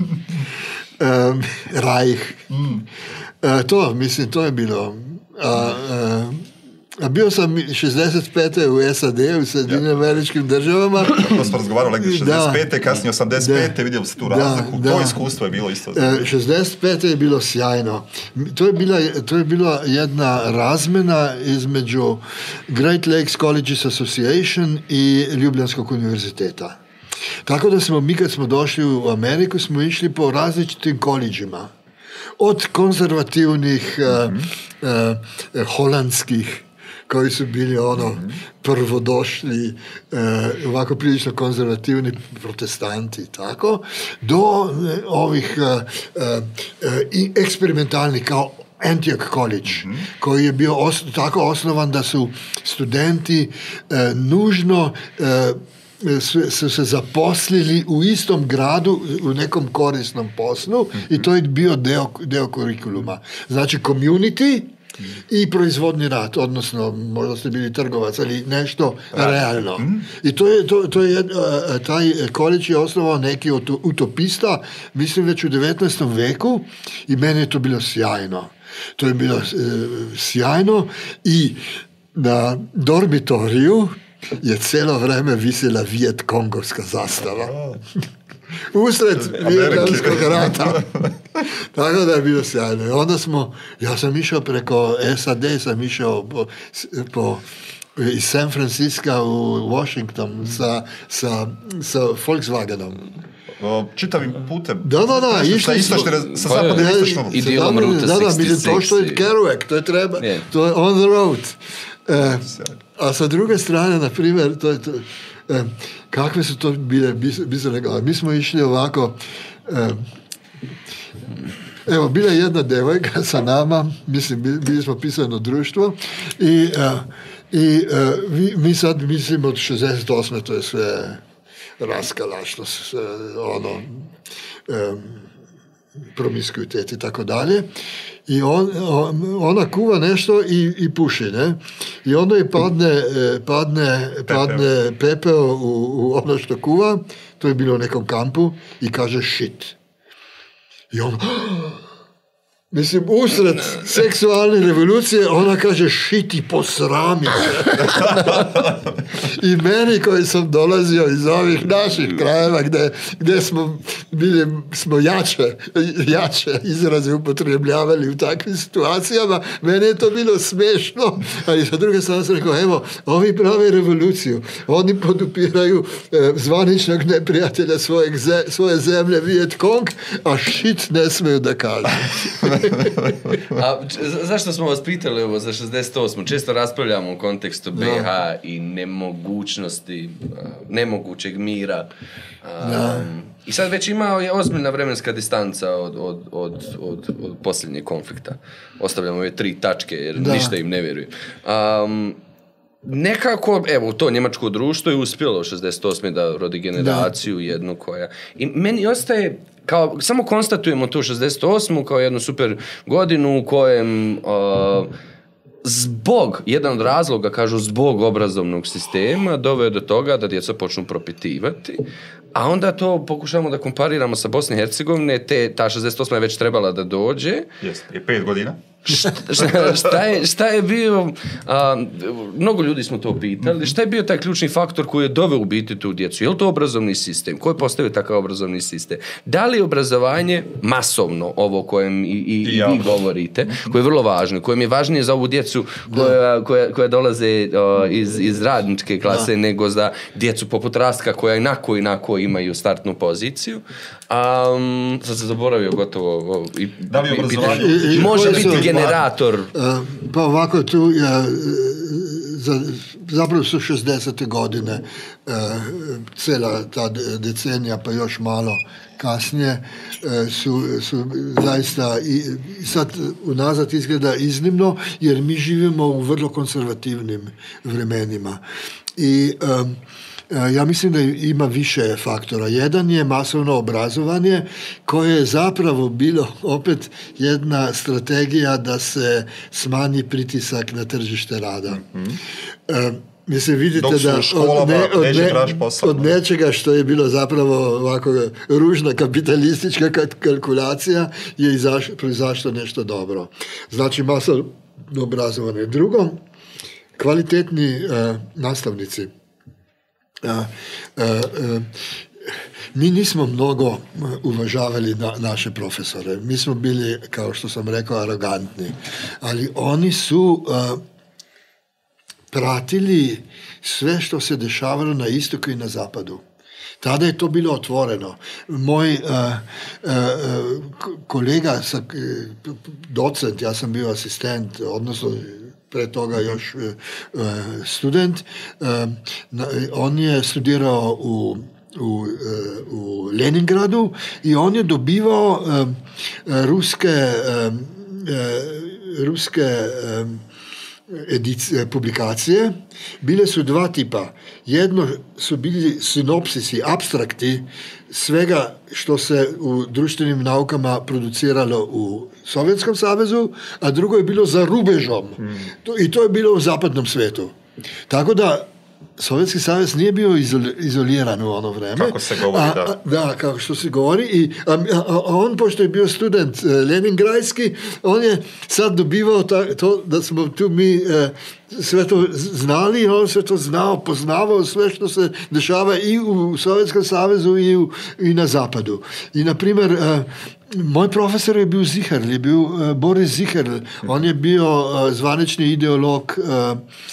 S3: Reich. To, mislim, to je bilo. A, a, A bio sam šezdeset pete u S A D, u Sjedinjenim Američkim Državama.
S2: To smo razgovarali negdje šezdeset pete, kasnije osamdeset pete, vidjeli ste tu razliku. Da, to da. Iskustvo je bilo isto.
S3: E, šezdeset pete je bilo sjajno. To je, bila, to je bila jedna razmena između Great Lakes Colleges Association i Ljubljanskog univerziteta. Tako da smo, mi kad smo došli u Ameriku, smo išli po različitim koleđima. Od konzervativnih, mm-hmm. uh, uh, holandskih, koji su bili ono prvodošli, eh, ovako prilično konzervativni protestanti, tako, do eh, ovih eh, eh, eksperimentalnih kao Antioch College, mm-hmm. koji je bio os- tako osnovan da su studenti eh, nužno eh, su, su se zaposlili u istom gradu u nekom korisnom poslu mm-hmm. i to je bio deo, deo kurikuluma. Znači community i proizvodni rad, odnosno možda ste bili trgovac, ali nešto realno. Mm. I to je, to, to je taj koleđ je osnovao neki utopista, mislim već u devetnaestom veku i meni je to bilo sjajno. To je bilo e, sjajno i na dormitoriju je cijelo vreme visela Vijetkongovska zastava. Usred Vijetnamskog rata. Tako da je bilo sjajno. Onda smo, ja sam išao preko S A D, sam išao po, po, iz San Francisco u Washington sa, sa, sa Volkswagenom.
S2: Čitavim putem.
S3: Da, da, da. Išli
S2: smo. Sa zapadne istočnom.
S1: I dijelom Route
S3: šezdeset šest. Da, da, mislim, to što je Kerouac, to je treba, yeah. To je on the road. E, a sa druge strane, na primjer, to je to, e, kakve su to bile bizarne glave. Mi smo išli ovako, e, evo, bila je jedna devojka sa nama, mislim, bili smo pisano društvo i, e, i e, mi, mi sad mislimo od šezdeset osme to je sve raskalašno, sve, ono, e, promiskuitet i tako dalje. I on, on, ona kuva nešto i, i puši, ne? I onda je padne, padne, padne pepeo u, u ono što kuva, to je bilo u nekom kampu, i kaže shit. I on, mislim, usred seksualne revolucije, ona kaže shit i posrami se. I meni koji sam dolazio iz ovih naših krajeva gdje, gdje smo bili, smo jače, jače izraze upotrebljavali u takvim situacijama, meni je to bilo smiješno, ali sa druge strane sam rekao, evo, ovi prave revoluciju, oni podupiraju eh, zvaničnog neprijatelja svojeg ze, svoje zemlje Vijetkong, a shit ne smiju da kažu.
S1: A zašto smo vas pitali ovo za šezdeset osmu? Često raspravljamo u kontekstu B iH no. i nemogućnosti, nemogućeg mira. No. I sad već ima ozbiljna vremenska distanca od, od, od, od, od posljednjeg konflikta. Ostavljamo ove tri tačke jer da. ništa im ne vjerujem. Um, nekako, evo, to njemačko društvo je uspjelo šezdeset osme da rodi generaciju da. jednu koja... I meni ostaje... Kao, samo konstatujemo tu šezdeset osmu kao jednu super godinu u kojem uh, zbog, jedan od razloga, kažu zbog obrazovnog sistema, doveo do toga da djeca počnu propitivati, a onda to pokušamo da kompariramo sa Bosne i Hercegovine, te, ta šezdeset osma je već trebala da dođe.
S2: Jeste, je pet godina.
S1: šta, šta, je, šta je bio, a, mnogo ljudi smo to pitali, šta je bio taj ključni faktor koji je doveo u biti tu djecu? Je li to obrazovni sistem? Ko je postavio takav obrazovni sistem? Da li je obrazovanje masovno, ovo kojem i, i, i vi govorite, koje je vrlo važno, kojem je važnije za ovu djecu koja, koja, koja dolaze o, iz, iz radničke klase, da. nego za djecu poput Rastka koja inako inako imaju startnu poziciju. Um, sad se zaboravio gotovo. O, i,
S2: da li obrazovanje?
S1: I, i, može biti su, generator.
S3: Pa, pa ovako tu, ja, za, zapravo su šezdesete godine, uh, cela ta decenija, pa još malo kasnije, uh, su, su zaista i, i sad unazad izgleda iznimno, jer mi živimo u vrlo konzervativnim vremenima. I um, ja mislim da ima više faktora. Jedan je masovno obrazovanje koje je zapravo bilo opet jedna strategija da se smanji pritisak na tržište rada. Mm-hmm. E, mislim, vidite da od, ne, od, ne, od nečega što je bilo zapravo ovako ružna kapitalistička kalkulacija je izaš, proizašlo nešto dobro. Znači masovno obrazovanje. Drugo, kvalitetni uh, nastavnici. Uh, uh, uh, mi nismo mnogo uvažavali na, naše profesore. Mi smo bili, kao što sam rekao, arogantni. Ali oni su uh, pratili sve što se dešavalo na istoku i na zapadu. Tada je to bilo otvoreno. Moj uh, uh, kolega, docent, ja sam bio asistent, odnosno pre toga još uh, student, uh, on je studirao u, u, uh, u Leningradu i on je dobivao uh, ruske, uh, uh, ruske uh, edicije, publikacije. Bile su dva tipa. Jedno su bili sinopsisi, abstrakti svega što se u društvenim naukama produciralo u Sovjetskom savezu, a drugo je bilo za rubežom. Mm. To, I to je bilo u zapadnom svijetu. Tako da Sovjetski savez nije bio izoliran u ono vreme.
S2: Kako se govori,
S3: a,
S2: da.
S3: A, da, kako što se govori. I, a, a, a on, pošto je bio student leningradski, on je sad dobivao ta, to da smo tu mi e, sve to znali, on sve to znao, poznavao sve što se dešava i u Sovjetskom savezu i, u, i na zapadu. I, na primjer, e, moj profesor je bio Ziherl, je bio uh, Boris Ziherl. On je bio uh, zvanični ideolog uh,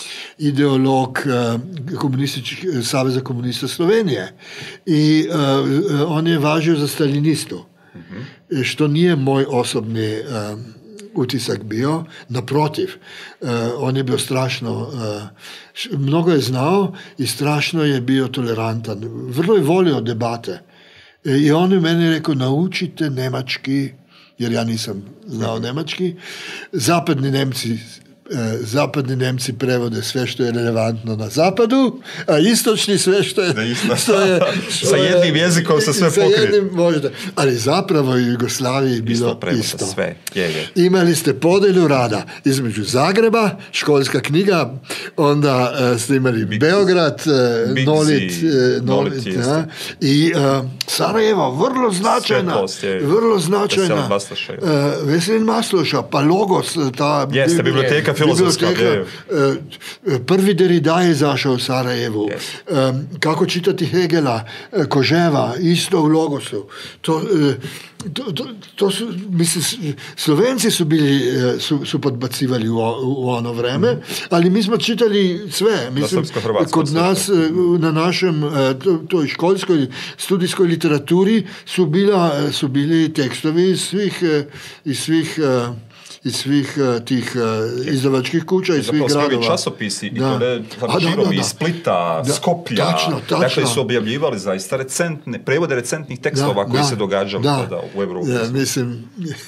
S3: ideolog uh, komunističkih saveza komunista Slovenije. I uh, on je važio za stalinistu. Mm-hmm. Što nije moj osobni uh, utisak bio. Naprotiv, uh, on je bio strašno, uh, mnogo je znao i strašno je bio tolerantan. Vrlo je volio debate. I on je meni rekao, naučite nemački, jer ja nisam znao nemački. Zapadni Nemci, eh, zapadni Nemci prevode sve što je relevantno na zapadu, a istočni sve što je... Što je što
S2: sa jednim jezikom se sve pokrije. Sa jednim
S3: možda. Ali zapravo u Jugoslaviji bilo isto.
S2: isto. Sve. Je, je.
S3: Imali ste podjelu rada između Zagreba, školska knjiga, onda uh, ste imali Big, Beograd, uh, Nolit, uh, Nolit ja, i uh, Sarajevo, vrlo značajna, vrlo značajna. Uh, Veselin Masloša, pa Logos, ta
S2: Jeste, biblioteka filozofska.
S3: Biblioteka, uh, prvi Derrida je zašao u Sarajevu. Yes. Um, kako čitati Hegela, Koževa, isto u Logosu. To, uh, to, to, to su, mislim, Slovenci su bili, su, su podbacivali u, u ono vreme, mm. ali mi smo čitali sve. Mislim, kod nas, na našem toj školskoj, studijskoj literaturi su, bila, su bili tekstovi iz svih, iz svih iz svih uh, tih uh, izdavačkih kuća i svih gradova.
S2: I časopisi, da. I to ne, da, da, da. iz Splita, da. Skoplja,
S3: tačno, tačno.
S2: Dakle su objavljivali zaista recentne, prevode recentnih tekstova da, koji da, se događali da. Tada u Evropi.
S3: Ja, mislim,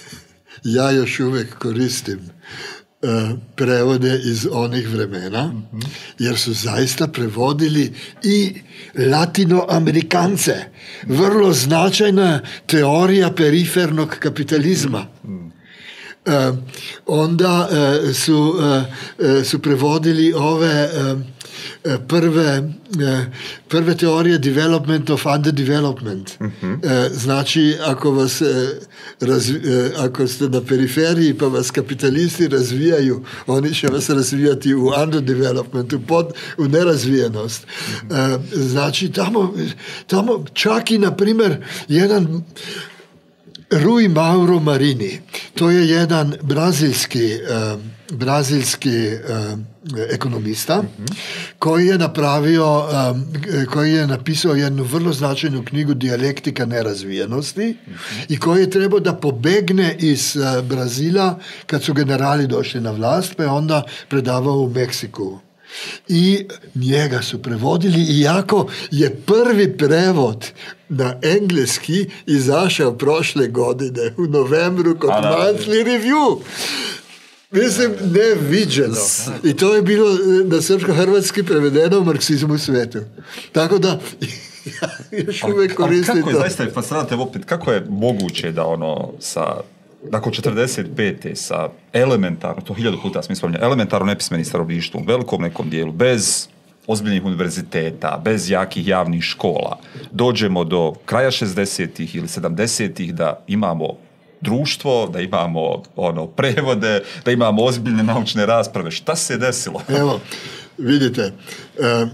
S3: ja još uvijek koristim uh, prevode iz onih vremena, mm-hmm. jer su zaista prevodili i latinoamerikance. Vrlo značajna teorija perifernog kapitalizma. Mm. Uh, onda uh, su, uh, su prevodili ove uh, prve, prve teorije development of underdevelopment. Uh-huh. Znači, ako, vas, razvi, ako ste na periferiji pa vas kapitalisti razvijaju, oni će vas razvijati u underdevelopment, pod, u nerazvijenost. Uh-huh. Znači, tamo, tamo čak i, na primjer, jedan Rui Mauro Marini, to je jedan brazilski, uh, brazilski uh, ekonomista, mm-hmm. koji je napravio, um, koji je napisao jednu vrlo značajnu knjigu Dijalektika nerazvijenosti mm-hmm. i koji je trebao da pobegne iz uh, Brazila kad su generali došli na vlast, pa je onda predavao u Meksiku. I njega su prevodili, iako je prvi prevod na engleski izašao prošle godine u novembru kod Monthly Review. Mislim, neviđeno. I to je bilo na srpsko-hrvatski prevedeno u Marksizmu u svetu. Tako da ja još uvijek koristim to.
S2: Kako je, zaista je fascinantno, opet, kako je moguće da ono sa... Nakon četrdeset pete sa elementarno, to hiljadu puta smo spominjali, elementarno nepismenim stanovništvom, u velikom nekom dijelu, bez ozbiljnih univerziteta, bez jakih javnih škola, dođemo do kraja šezdesetih ili sedamdesetih da imamo društvo, da imamo ono, prevode, da imamo ozbiljne naučne rasprave. Šta se je desilo?
S3: Evo, vidite, uh,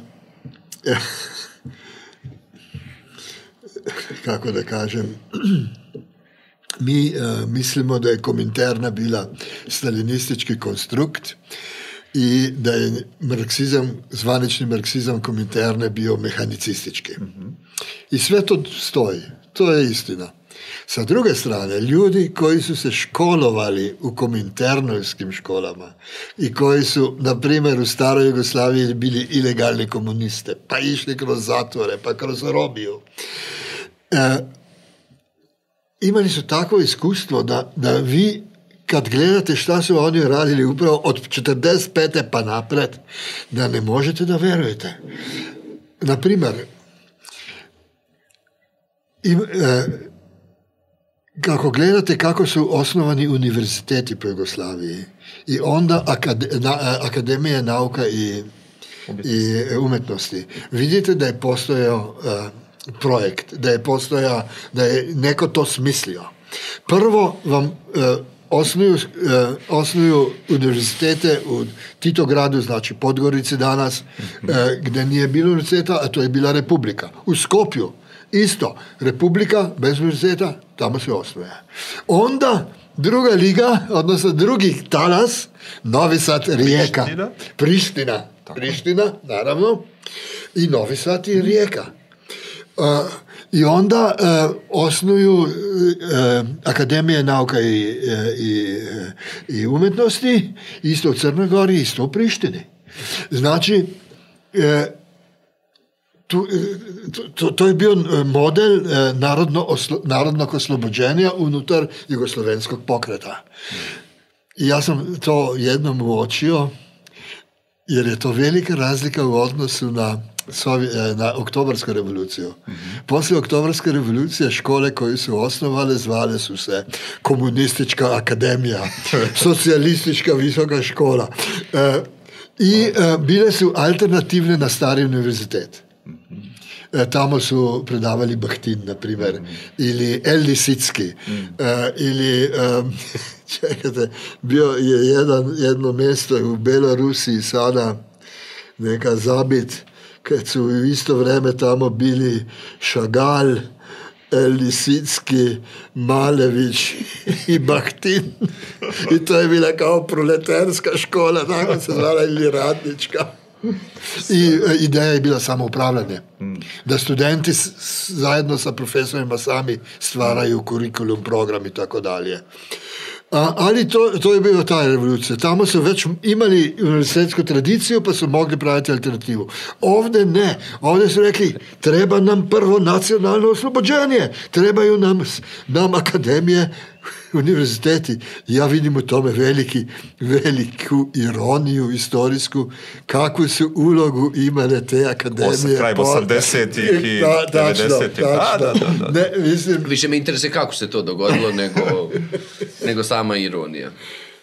S3: kako da kažem, mi uh, mislimo da je Kominterna bila stalinistički konstrukt i da je marksizam, zvanični marksizam Kominterne bio mehanicistički. Mm-hmm. I sve to stoji. To je istina. Sa druge strane, ljudi koji su se školovali u kominternovskim školama i koji su, na primjer, u staroj Jugoslaviji bili ilegalni komuniste, pa išli kroz zatvore, pa kroz robiju, e, imali su takvo iskustvo da, da vi kad gledate šta su oni radili upravo od četrdeset pete pa napred, da ne možete da verujete. Na primjer, im, e, kako gledate kako su osnovani univerziteti po Jugoslaviji i onda akade, na, Akademije nauka i, i umetnosti, vidite da je postojao uh, projekt, da je postojao, da je neko to smislio. Prvo vam uh, osnuju, uh, osnuju univerzitete u Titogradu, znači Podgorici danas, uh, gdje nije bilo univerziteta, a to je bila Republika. U Skopju isto, Republika bez univerziteta, tamo se osnuje. Onda druga liga, odnosno drugi talas, Novi Sad, Rijeka. Priština. Priština, Priština, naravno. I Novi Sad i Rijeka. Uh, I onda uh, osnuju uh, Akademije nauka i, i, i umetnosti, isto u Crnoj Gori, isto u Prištini. Znači, uh, Tu, to, to je bio model narodno oslo, narodnog oslobođenja unutar jugoslovenskog pokreta. I ja sam to jednom uočio, jer je to velika razlika u odnosu na, na Oktobarsku revoluciju. Mm-hmm. Poslije Oktobarske revolucije škole koje su osnovale zvale su se Komunistička akademija, Socijalistička visoka škola. E, I e, bile su alternativne na stari univerzitet. E, tamo su predavali Bahtin, na primjer, mm. ili El Lisicki, mm. e, ili, um, čekajte, bio je jedan, jedno mjesto u Belorusiji sada neka zabit, kad su u isto vrijeme tamo bili Šagal, El Lisicki, Malević i Bahtin. I to je bila kao proletarska škola, tako se zvala, ili radnička. I ideja je bila samoupravljanje. Mm. Da studenti s, zajedno sa profesorima sami stvaraju kurikulum, program i tako dalje. Ali to, to je bila ta revolucija. Tamo su već imali univerzitetsku tradiciju pa su mogli praviti alternativu. Ovdje ne. Ovdje su rekli treba nam prvo nacionalno oslobođenje. Trebaju nam, nam akademije, univerziteti. Ja vidim u tome veliki, veliku ironiju historijsku, kakvu su ulogu imale te akademije.
S2: Kraj osamdesetih i devedesetih. Da, da, da, da.
S1: Više me interesuje kako se to dogodilo nego, nego sama ironija.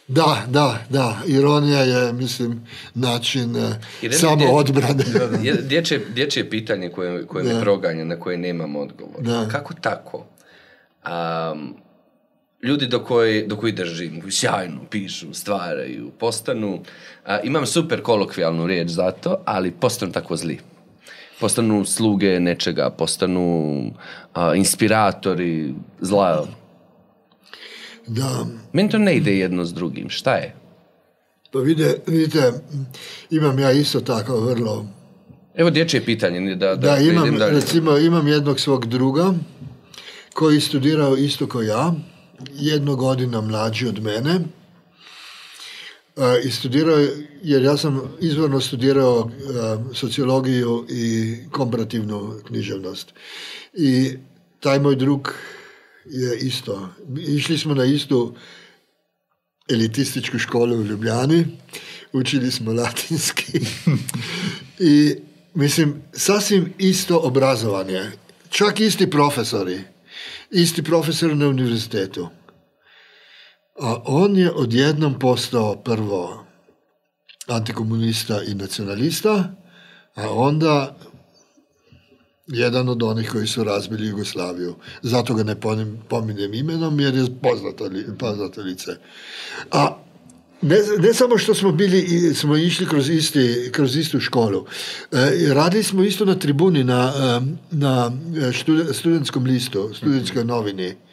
S3: Da, da, da. Ironija je, mislim, način uh, samo odbrane.
S1: Dječje, dječje pitanje koje, koje me proganja, na koje nemam odgovor. Da. Kako tako? Um, ljudi do koji, do koji držim, koji sjajno pišu, stvaraju, postanu, uh, imam super kolokvijalnu riječ za to, ali postanu tako zli. Postanu sluge nečega, postanu uh, inspiratori zla.
S3: Da.
S1: Meni to ne ide jedno s drugim. Šta je?
S3: Pa vide, vidite, imam ja isto tako vrlo...
S1: Evo dječje pitanje. Da, da,
S3: da imam, recimo, imam jednog svog druga koji studirao isto kao ja, jednu godinu mlađi od mene. Uh, I studirao, jer ja sam izvorno studirao uh, sociologiju i komparativnu književnost. I taj moj drug je isto. Išli smo na istu elitističku školu u Ljubljani, učili smo latinski i mislim, sasvim isto obrazovanje. Čak isti profesori. Isti profesor na univerzitetu. A on je odjednom postao prvo antikomunista i nacionalista, a onda jedan od onih koji su razbili Jugoslaviju. Zato ga ne pominjem imenom, jer je poznato, poznato lice. A ne, ne samo što smo bili, smo išli kroz, isti, kroz istu školu. E, radili smo isto na tribuni, na, na studentskom listu, studentskoj novini. E,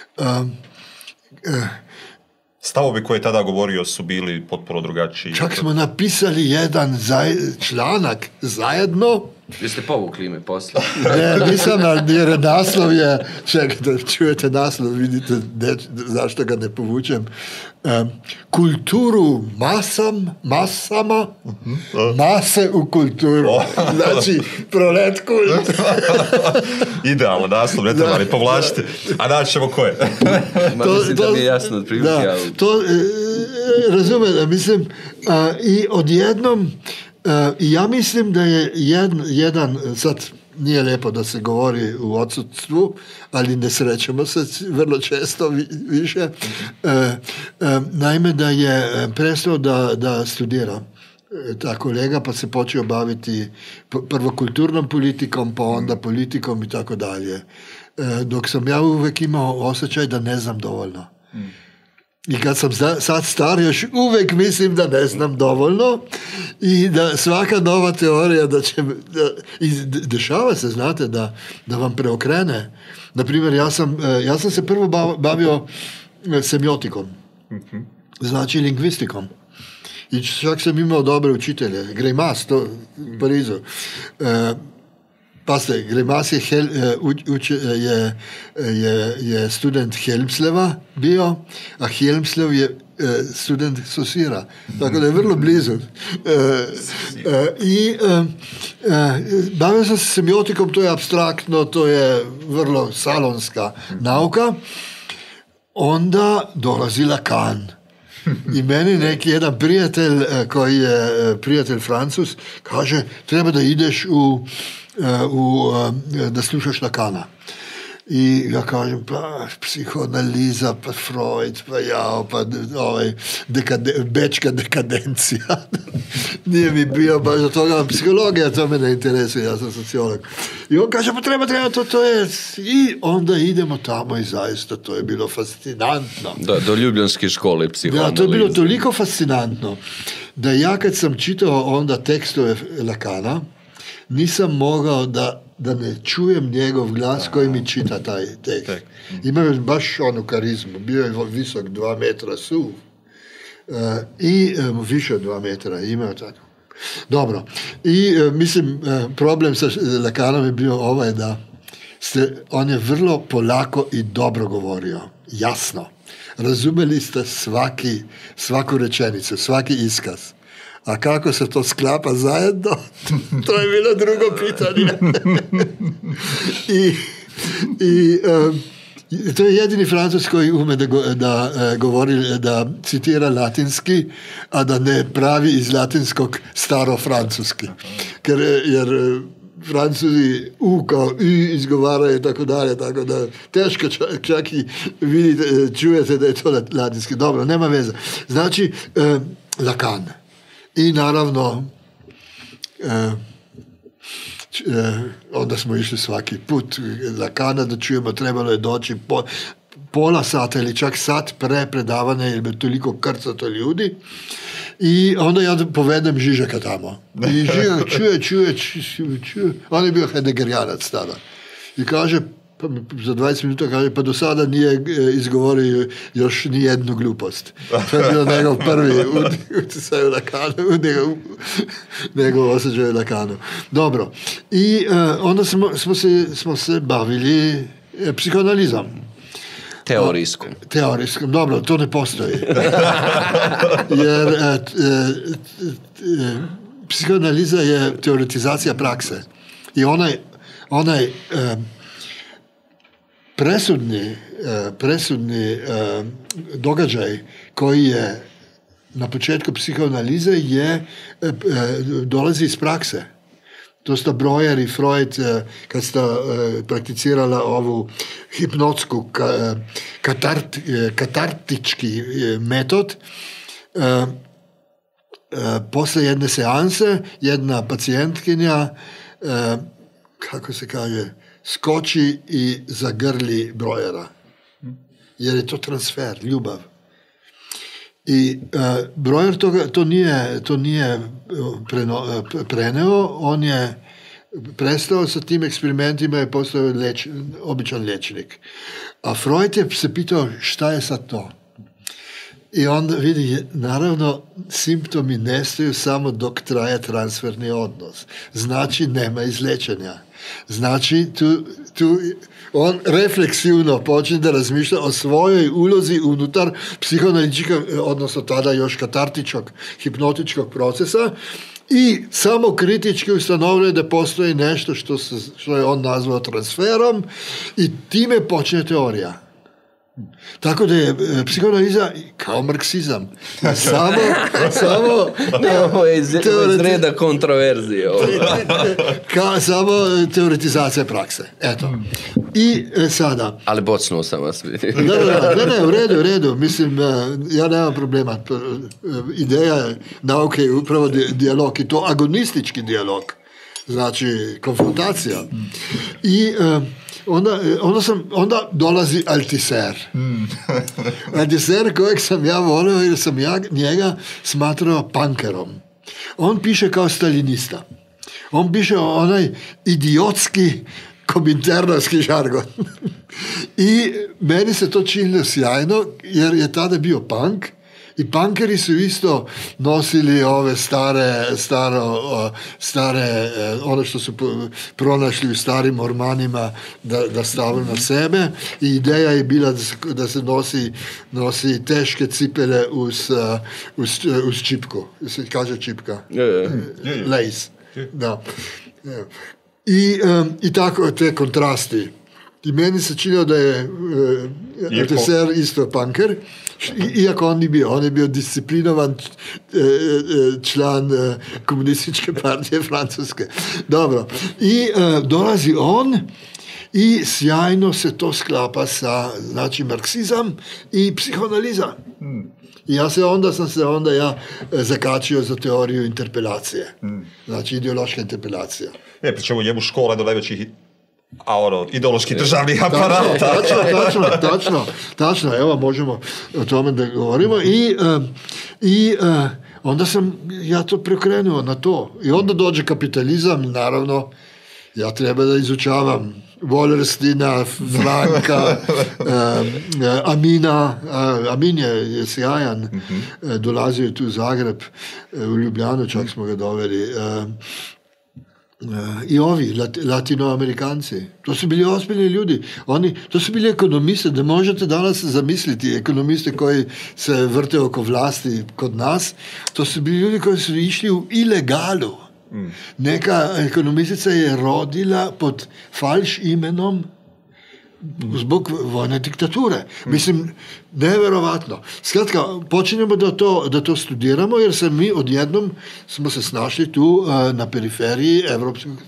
S3: e,
S2: Stavovi koje je tada govorio su bili potpuno drugačiji.
S3: Čak smo napisali jedan zaj, članak zajedno.
S1: Jeste povukli ime posle?
S3: Ne, nisam, jer naslov je, čekajte, čujete naslov, vidite ne, zašto ga ne povučem. Um, kulturu masam, masama, uh-huh. Mase u kulturu. Oh. Znači, prolet kult.
S2: Idealno, naslov, ne treba ni povlačiti. A naći ćemo ko je.
S1: Ma, to, mislim to, da mi je jasno od prilike.
S3: Da, ali... to, e, razumijem, mislim, a, i odjednom, a, ja mislim da je jed, jedan, sad nije lijepo da se govori u odsustvu, ali ne srećemo se vrlo često vi, više, e, e, naime da je prestao da, da studira ta kolega, pa se počeo baviti prvo kulturnom politikom, pa onda politikom i tako dalje. Dok sam ja uvijek imao osjećaj da ne znam dovoljno. I kad sam sad star, još uvijek mislim da ne znam dovoljno i da svaka nova teorija da će... Da, i dešava se, znate, da, da vam preokrene. Naprimjer, ja sam, ja sam se prvo bavio semiotikom, znači lingvistikom. I čak sam imao dobre učitelje. Greimas, to u Parizu. E, pa ste, Greimas je, hel, uč, je, je, je student Helmsleva bio, a Helmslev je student Saussura. Tako da je vrlo blizu. E, e, I e, e, bavio sam se semiotikom, to je apstraktno, to je vrlo salonska nauka. Onda dolazi Lacan. I meni neki jedan prijatelj koji je prijatelj Francuz kaže treba da ideš u, u da slušaš Lacana. I ja kažem, pa psihoanaliza, pa Freud, pa jao, pa ovaj, dekade, bečka dekadencija. Nije mi bio baš od toga, psihologija, to me ne interesuje, ja sam sociolog. I on kaže, pa treba, treba, to, to je... I onda idemo tamo i zaista, to je bilo fascinantno.
S1: Da, do ljubljanske škole psihoanalize.
S3: Da, to je bilo toliko fascinantno, da ja kad sam čitao onda tekstove Lacana, nisam mogao da da ne čujem njegov glas koji mi čita taj tekst. Imao je baš onu karizmu. Bio je visok dva metra suv. Uh, I um, više od dva metra imao tako. Dobro. I uh, mislim, uh, problem sa Lacanom je bio ovaj da ste, on je vrlo polako i dobro govorio. Jasno. Razumeli ste svaki, svaku rečenicu, svaki iskaz. A kako se to sklapa zajedno, to je bilo drugo pitanje. I, i um, to je jedini Francuz koji ume da, go, da uh, govori, da citira latinski, a da ne pravi iz latinskog staro francuski. Ker, jer Francuzi U kao U izgovaraju i tako dalje, tako da teško čak, čak i vidite, čujete da je to latinski. Dobro, nema veze. Znači, eh, Lacan. I naravno, eh, eh, onda smo išli svaki put Lacana da čujemo, trebalo je doći po, pola sata ili čak sat pre predavanja, jer bi toliko krcato ljudi. I onda ja povedem Žižeka tamo. I Žižek čuje, čuje, čuje, čuje. On je bio Hedeggerijanac tada. I kaže, pa, za dvadeset minuta kaže, pa do sada nije izgovorio još ni jednu glupost. To je bilo njegov prvi utjecaj u Lacanu, njegov, njegov osjećaj u Lacanu. Dobro. I uh, onda smo, smo, se, smo se bavili eh, psihoanalizam.
S1: Teorijskom.
S3: Teorijskom, dobro, to ne postoji. Jer e, e, e, psihoanaliza je teoretizacija prakse. I onaj, onaj e, presudni, e, presudni e, događaj koji je na početku psihoanalize je, e, e, dolazi iz prakse. To sta Breuer i Freud, kad sta e, prakticirala ovu hipnotsku ka, katart, katartički e, metod, e, e, posle jedne seanse jedna pacijentkinja, e, kako se kaže, skoči i zagrli Breuera. Jer je to transfer, ljubav. I uh, Breuer toga, to nije, to nije preno, preneo, on je prestao sa tim eksperimentima i postao leč, običan liječnik. A Freud je se pitao šta je sad to. I onda vidi, naravno, simptomi nestaju samo dok traje transferni odnos. Znači, nema izlečenja. Znači, tu, tu on refleksivno počne da razmišlja o svojoj ulozi unutar psihoanalitičkog, odnosno tada još katartičkog, hipnotičkog procesa i samo kritički ustanovljuje da postoji nešto što, se, što je on nazvao transferom i time počne teorija. Tako da je psihoanaliza kao marksizam. Samo, samo
S1: ovo je iz, teoreti... iz reda kontroverzije.
S3: Ka, samo teoretizacija prakse. Eto. I e, sada...
S1: Ali bocnuo sam vas.
S3: Da, da, ne, ne, u redu, u redu. Mislim, ja nemam problema. Ideja nauke je upravo dijalog i to agonistički dijalog. Znači, konfrontacija. I... E, Onda, onda, sam, onda dolazi Althusser. Mm. Althusser kojeg sam ja volio jer sam ja njega smatrao punkerom. On piše kao stalinista. On piše onaj idiotski kominternovski žargon. I meni se to činilo sjajno jer je tada bio punk. I punkeri su isto nosili ove stare, staro, stare, ono što su pronašli u starim ormanima da, da stavili na sebe i ideja je bila da se, da se nosi, nosi teške cipele uz, uz, uz čipku. Se kaže čipka?
S1: Je, je.
S3: Lace. Da. I, i tako te kontrasti. I meni se činilo da je uh, Althusser isto punker, iako on nije bio. On je bio disciplinovan član uh, komunističke partije Francuske. Dobro. I uh, dolazi on i sjajno se to sklapa sa, znači, marksizam i psihoanaliza. Hmm. I ja se onda sam se onda ja zakačio za teoriju interpelacije. Hmm. Znači, ideološka interpelacija.
S2: Je, pričemu njemu škola do najvećih a ono, ideološki državnih aparata.
S3: Tačno, tačno, tačno, tačno, evo možemo o tome da govorimo i, uh, i uh, onda sam ja to preokrenuo na to i onda dođe kapitalizam, naravno ja treba da izučavam Wallerstina, Franka, uh, Amina, uh, Amin je, je sjajan, uh-huh. dolazio je tu u Zagreb, uh, u Ljubljanu čak smo ga doveli, uh, i ovi lat, latinoamerikanci, to su bili ozbiljni ljudi, oni, to su bili ekonomiste, da možete danas zamisliti ekonomiste koji se vrte oko vlasti kod nas, to su bili ljudi koji su išli u ilegalu. Mm. Neka ekonomistica je rodila pod falš imenom zbog vojne diktature. Mm. Mislim, neverovatno. Skratka, počinjemo da to, da to studiramo, jer se mi odjednom smo se snašli tu uh, na periferiji evropskog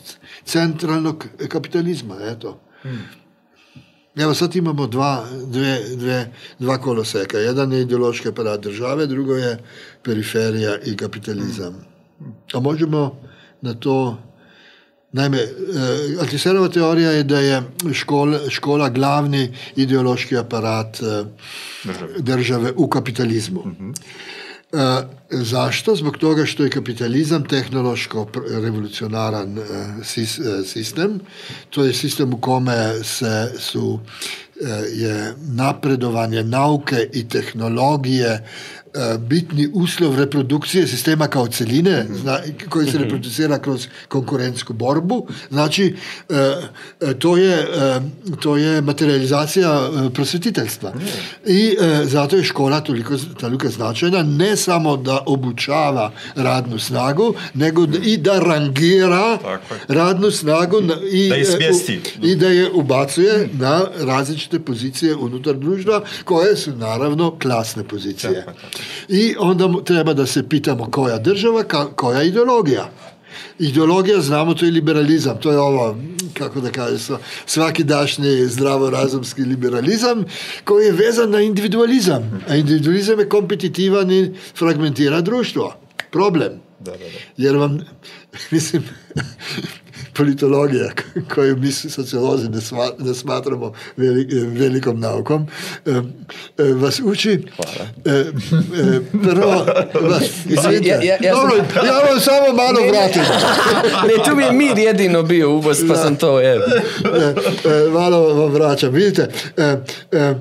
S3: centralnog kapitalizma, eto. Hmm. Evo sad imamo dva, dve, dve, dva koloseka. Jedan je ideološki aparat države, drugo je periferija i kapitalizam. A možemo na to... Naime, Althusserova teorija je da je škola, škola glavni ideološki aparat države, države u kapitalizmu. Mm-hmm. E, zašto? Zbog toga što je kapitalizam tehnološko revolucionaran sistem. To je sistem u kome se su, je napredovanje nauke i tehnologije bitni uslov reprodukcije sistema kao celine, zna, koji se reproducira kroz konkurentsku borbu. Znači, e, to, je, e, to je materializacija prosvetiteljstva. I e, zato je škola toliko, toliko značajna, ne samo da obučava radnu snagu, nego da, i da rangira radnu snagu na, i,
S2: da je
S3: u, i da je ubacuje na različite pozicije unutar društva, koje su naravno klasne pozicije. I onda treba da se pitamo koja država, koja ideologija. Ideologija, znamo, to je liberalizam, to je ovo, kako da kažem, svakidašnji zdravorazumski liberalizam koji je vezan na individualizam. A individualizam je kompetitivan i fragmentira društvo. Problem. Da, da, da. Jer vam, mislim, politologija, koju mi sociolozi ne, sma, ne smatramo veli, velikom naukom, e, e, vas uči e, e, prvo vas, izvite, ja, ja, ja, dobro, sam... ja vam samo malo ne, vratim.
S1: Ne, tu mi je mir jedino bio uvoz, pa da, sam to je.
S3: E, e, malo vam vraćam. Vidite, e, e,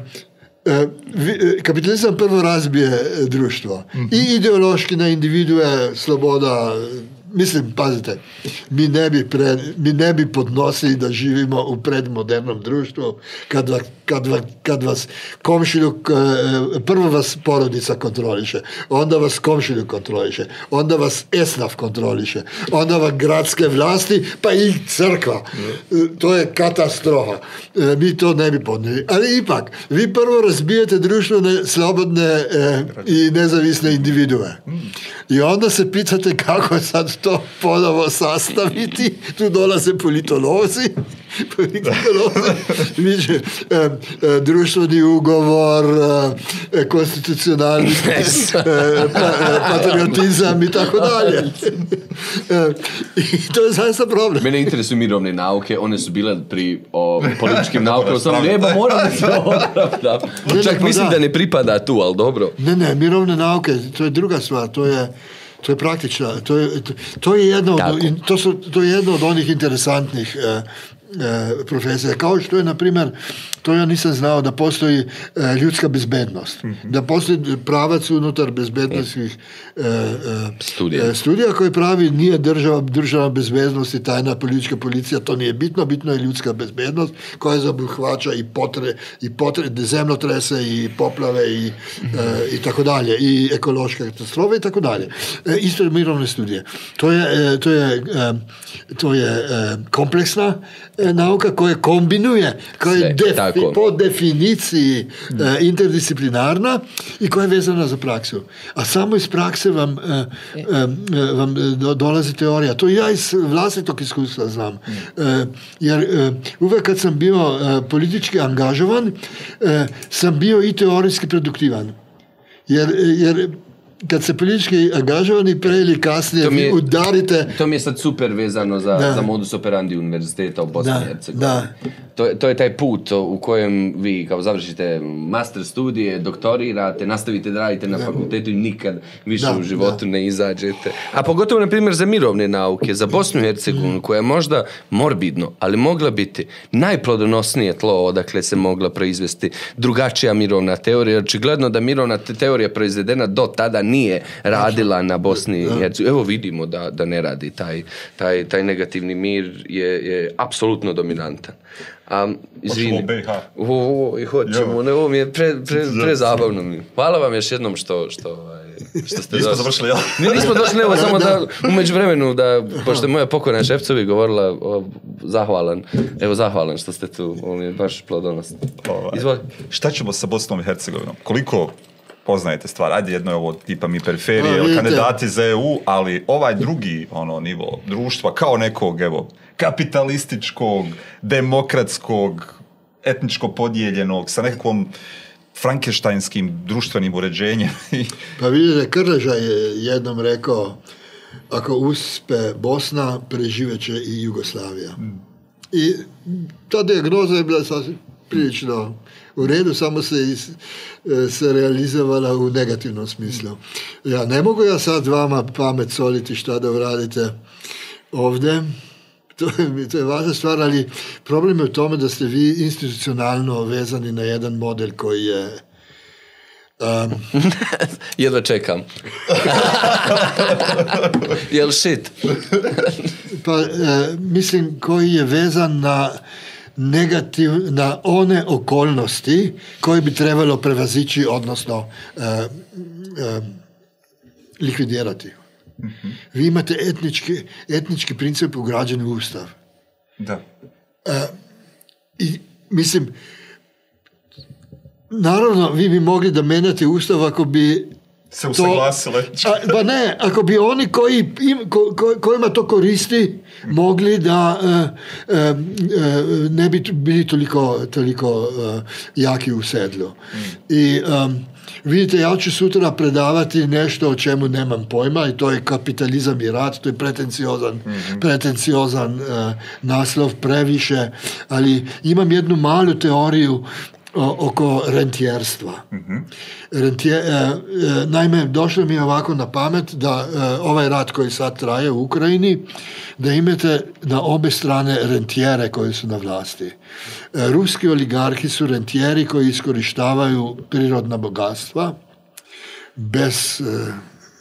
S3: kapitalizam prvo razbije društvo. Mm-hmm. I ideološki na individue, sloboda, mislim, pazite, mi ne bi, pre, mi ne bi podnosili da živimo u predmodernom društvu kad, va, kad, va, kad vas komšiljuk, prvo vas porodica kontroliše, onda vas komšiljuk kontroliše, onda vas esnaf kontroliše, onda vas gradske vlasti, pa i crkva. To je katastrofa. Mi to ne bi podnijeli. Ali ipak, vi prvo razbijete društvene, slobodne eh, i nezavisne individue. I onda se pitate kako sad to ponovo sastaviti. Tu dolaze politolozi, politolozi, viđe, e, e, društveni ugovor, e, konstitucionalni e, pa, e, patriotizam i tako dalje. E, I to je zaista problem.
S1: Mene interesuju mirovne nauke, one su bile pri o, političkim naukama, sam neba morali se opravda. Čak ne, mislim da. da ne pripada tu, ali dobro.
S3: Ne, ne, mirovne nauke, to je druga stvar, to je To je praktično, to je, to, to je jedno od, to su, to je jedno od onih interesantnih eh, eh, profesija. Kao što je, na primjer, to ja nisam znao da postoji eh, ljudska bezbednost. Mm-hmm. Da postoji pravac unutar bezbednostnih eh, studija. studija koji pravi nije država, država bezbednost i tajna politička policija, to nije bitno, bitno je ljudska bezbednost koja zabuhvaća i potre, i potre, zemljotrese i poplave i, mm-hmm. eh, i tako dalje, i ekološke katastrofe i tako dalje. Eh, isto je mirovne studije. To je, eh, to je, eh, to je eh, kompleksna eh, nauka koja kombinuje, koja je defi, po definiciji mm. eh, interdisciplinarna i koja je vezana za praksu. A samo iz prakse vam, eh, eh, vam do, dolazi teorija. To ja iz vlastitog iskustva znam. Mm. Eh, jer eh, uvek kad sam bio eh, politički angažovan, eh, sam bio i teorijski produktivan. Jer, jer kad se politički angažovani pre ili kasnije vi je, udarite...
S1: To mi je sad super vezano za, da. za modus operandi univerziteta u Bosni i Hercegovini. To, to je taj put u kojem vi kao završite master studije, doktorirate, nastavite da radite na da. fakultetu i nikad više da, u životu da. ne izađete. A pogotovo, na primjer, za mirovne nauke, za Bosnu i Hercegovinu, mm. koja je možda morbidno, ali mogla biti najplodonosnije tlo odakle se mogla proizvesti drugačija mirovna teorija. Očigledno da mirovna teorija proizvedena do tada nije radila na Bosni i Hercegovini. Evo vidimo da, da ne radi. Taj, taj, taj negativni mir je, je apsolutno dominantan. Um, izvini. O, i hoćemo. Ne, ovo mi je pre, pre, pre zabavno mi. Hvala vam još jednom što, što, što ste
S2: nismo završili, ja?
S1: Ne, nismo došli, evo samo da u međuvremenu, da, pošto je moja pokojna Šepcovi govorila, o, zahvalan, evo zahvalan što ste tu, ovo mi je baš plodonosno. Izvoli.
S2: Šta ćemo sa Bosnom i Hercegovinom? Koliko poznajete stvar? Ajde, jedno je ovo tipa mi periferije, no, kandidati za E U, ali ovaj drugi ono nivo društva kao nekog, evo, kapitalističkog, demokratskog, etničko podijeljenog, sa nekakvom frankenštajnskim društvenim uređenjem.
S3: Pa vidite, Krleža je jednom rekao, ako uspe Bosna, preživeće i Jugoslavija. Mm. I ta dijagnoza je bila sasvim prilično u redu, samo se, is, se realizovala u negativnom smislu. Ja ne mogu ja sad vama pamet soliti šta da uradite ovdje, to je, to je važna stvar, ali problem je u tome da ste vi institucionalno vezani na jedan model koji je Um,
S1: jedva čekam. Jel shit?
S3: pa, e, mislim, koji je vezan na negativ, na one okolnosti koje bi trebalo prevazići, odnosno e, e, likvidirati. Mm-hmm. Vi imate etnički, etnički princip ugrađen u Ustav.
S2: Da.
S3: E, I, mislim, naravno, vi bi mogli da menjate Ustav ako bi
S2: se usaglasile.
S3: Pa ne, ako bi oni koji, im, ko, ko, kojima to koristi mogli da uh, uh, uh, ne bi bili toliko, toliko uh, jaki u sedlu. Mm. I um, vidite, ja ću sutra predavati nešto o čemu nemam pojma i to je kapitalizam i rat, to je pretenciozan, mm-hmm. pretenciozan uh, naslov previše, ali imam jednu malu teoriju O, oko rentijerstva. Mm-hmm. Rentje, e, e, naime, došlo mi je ovako na pamet da e, ovaj rat koji sad traje u Ukrajini, da imate na obe strane rentijere koji su na vlasti. E, ruski oligarhi su rentijeri koji iskorištavaju prirodna bogatstva bez e,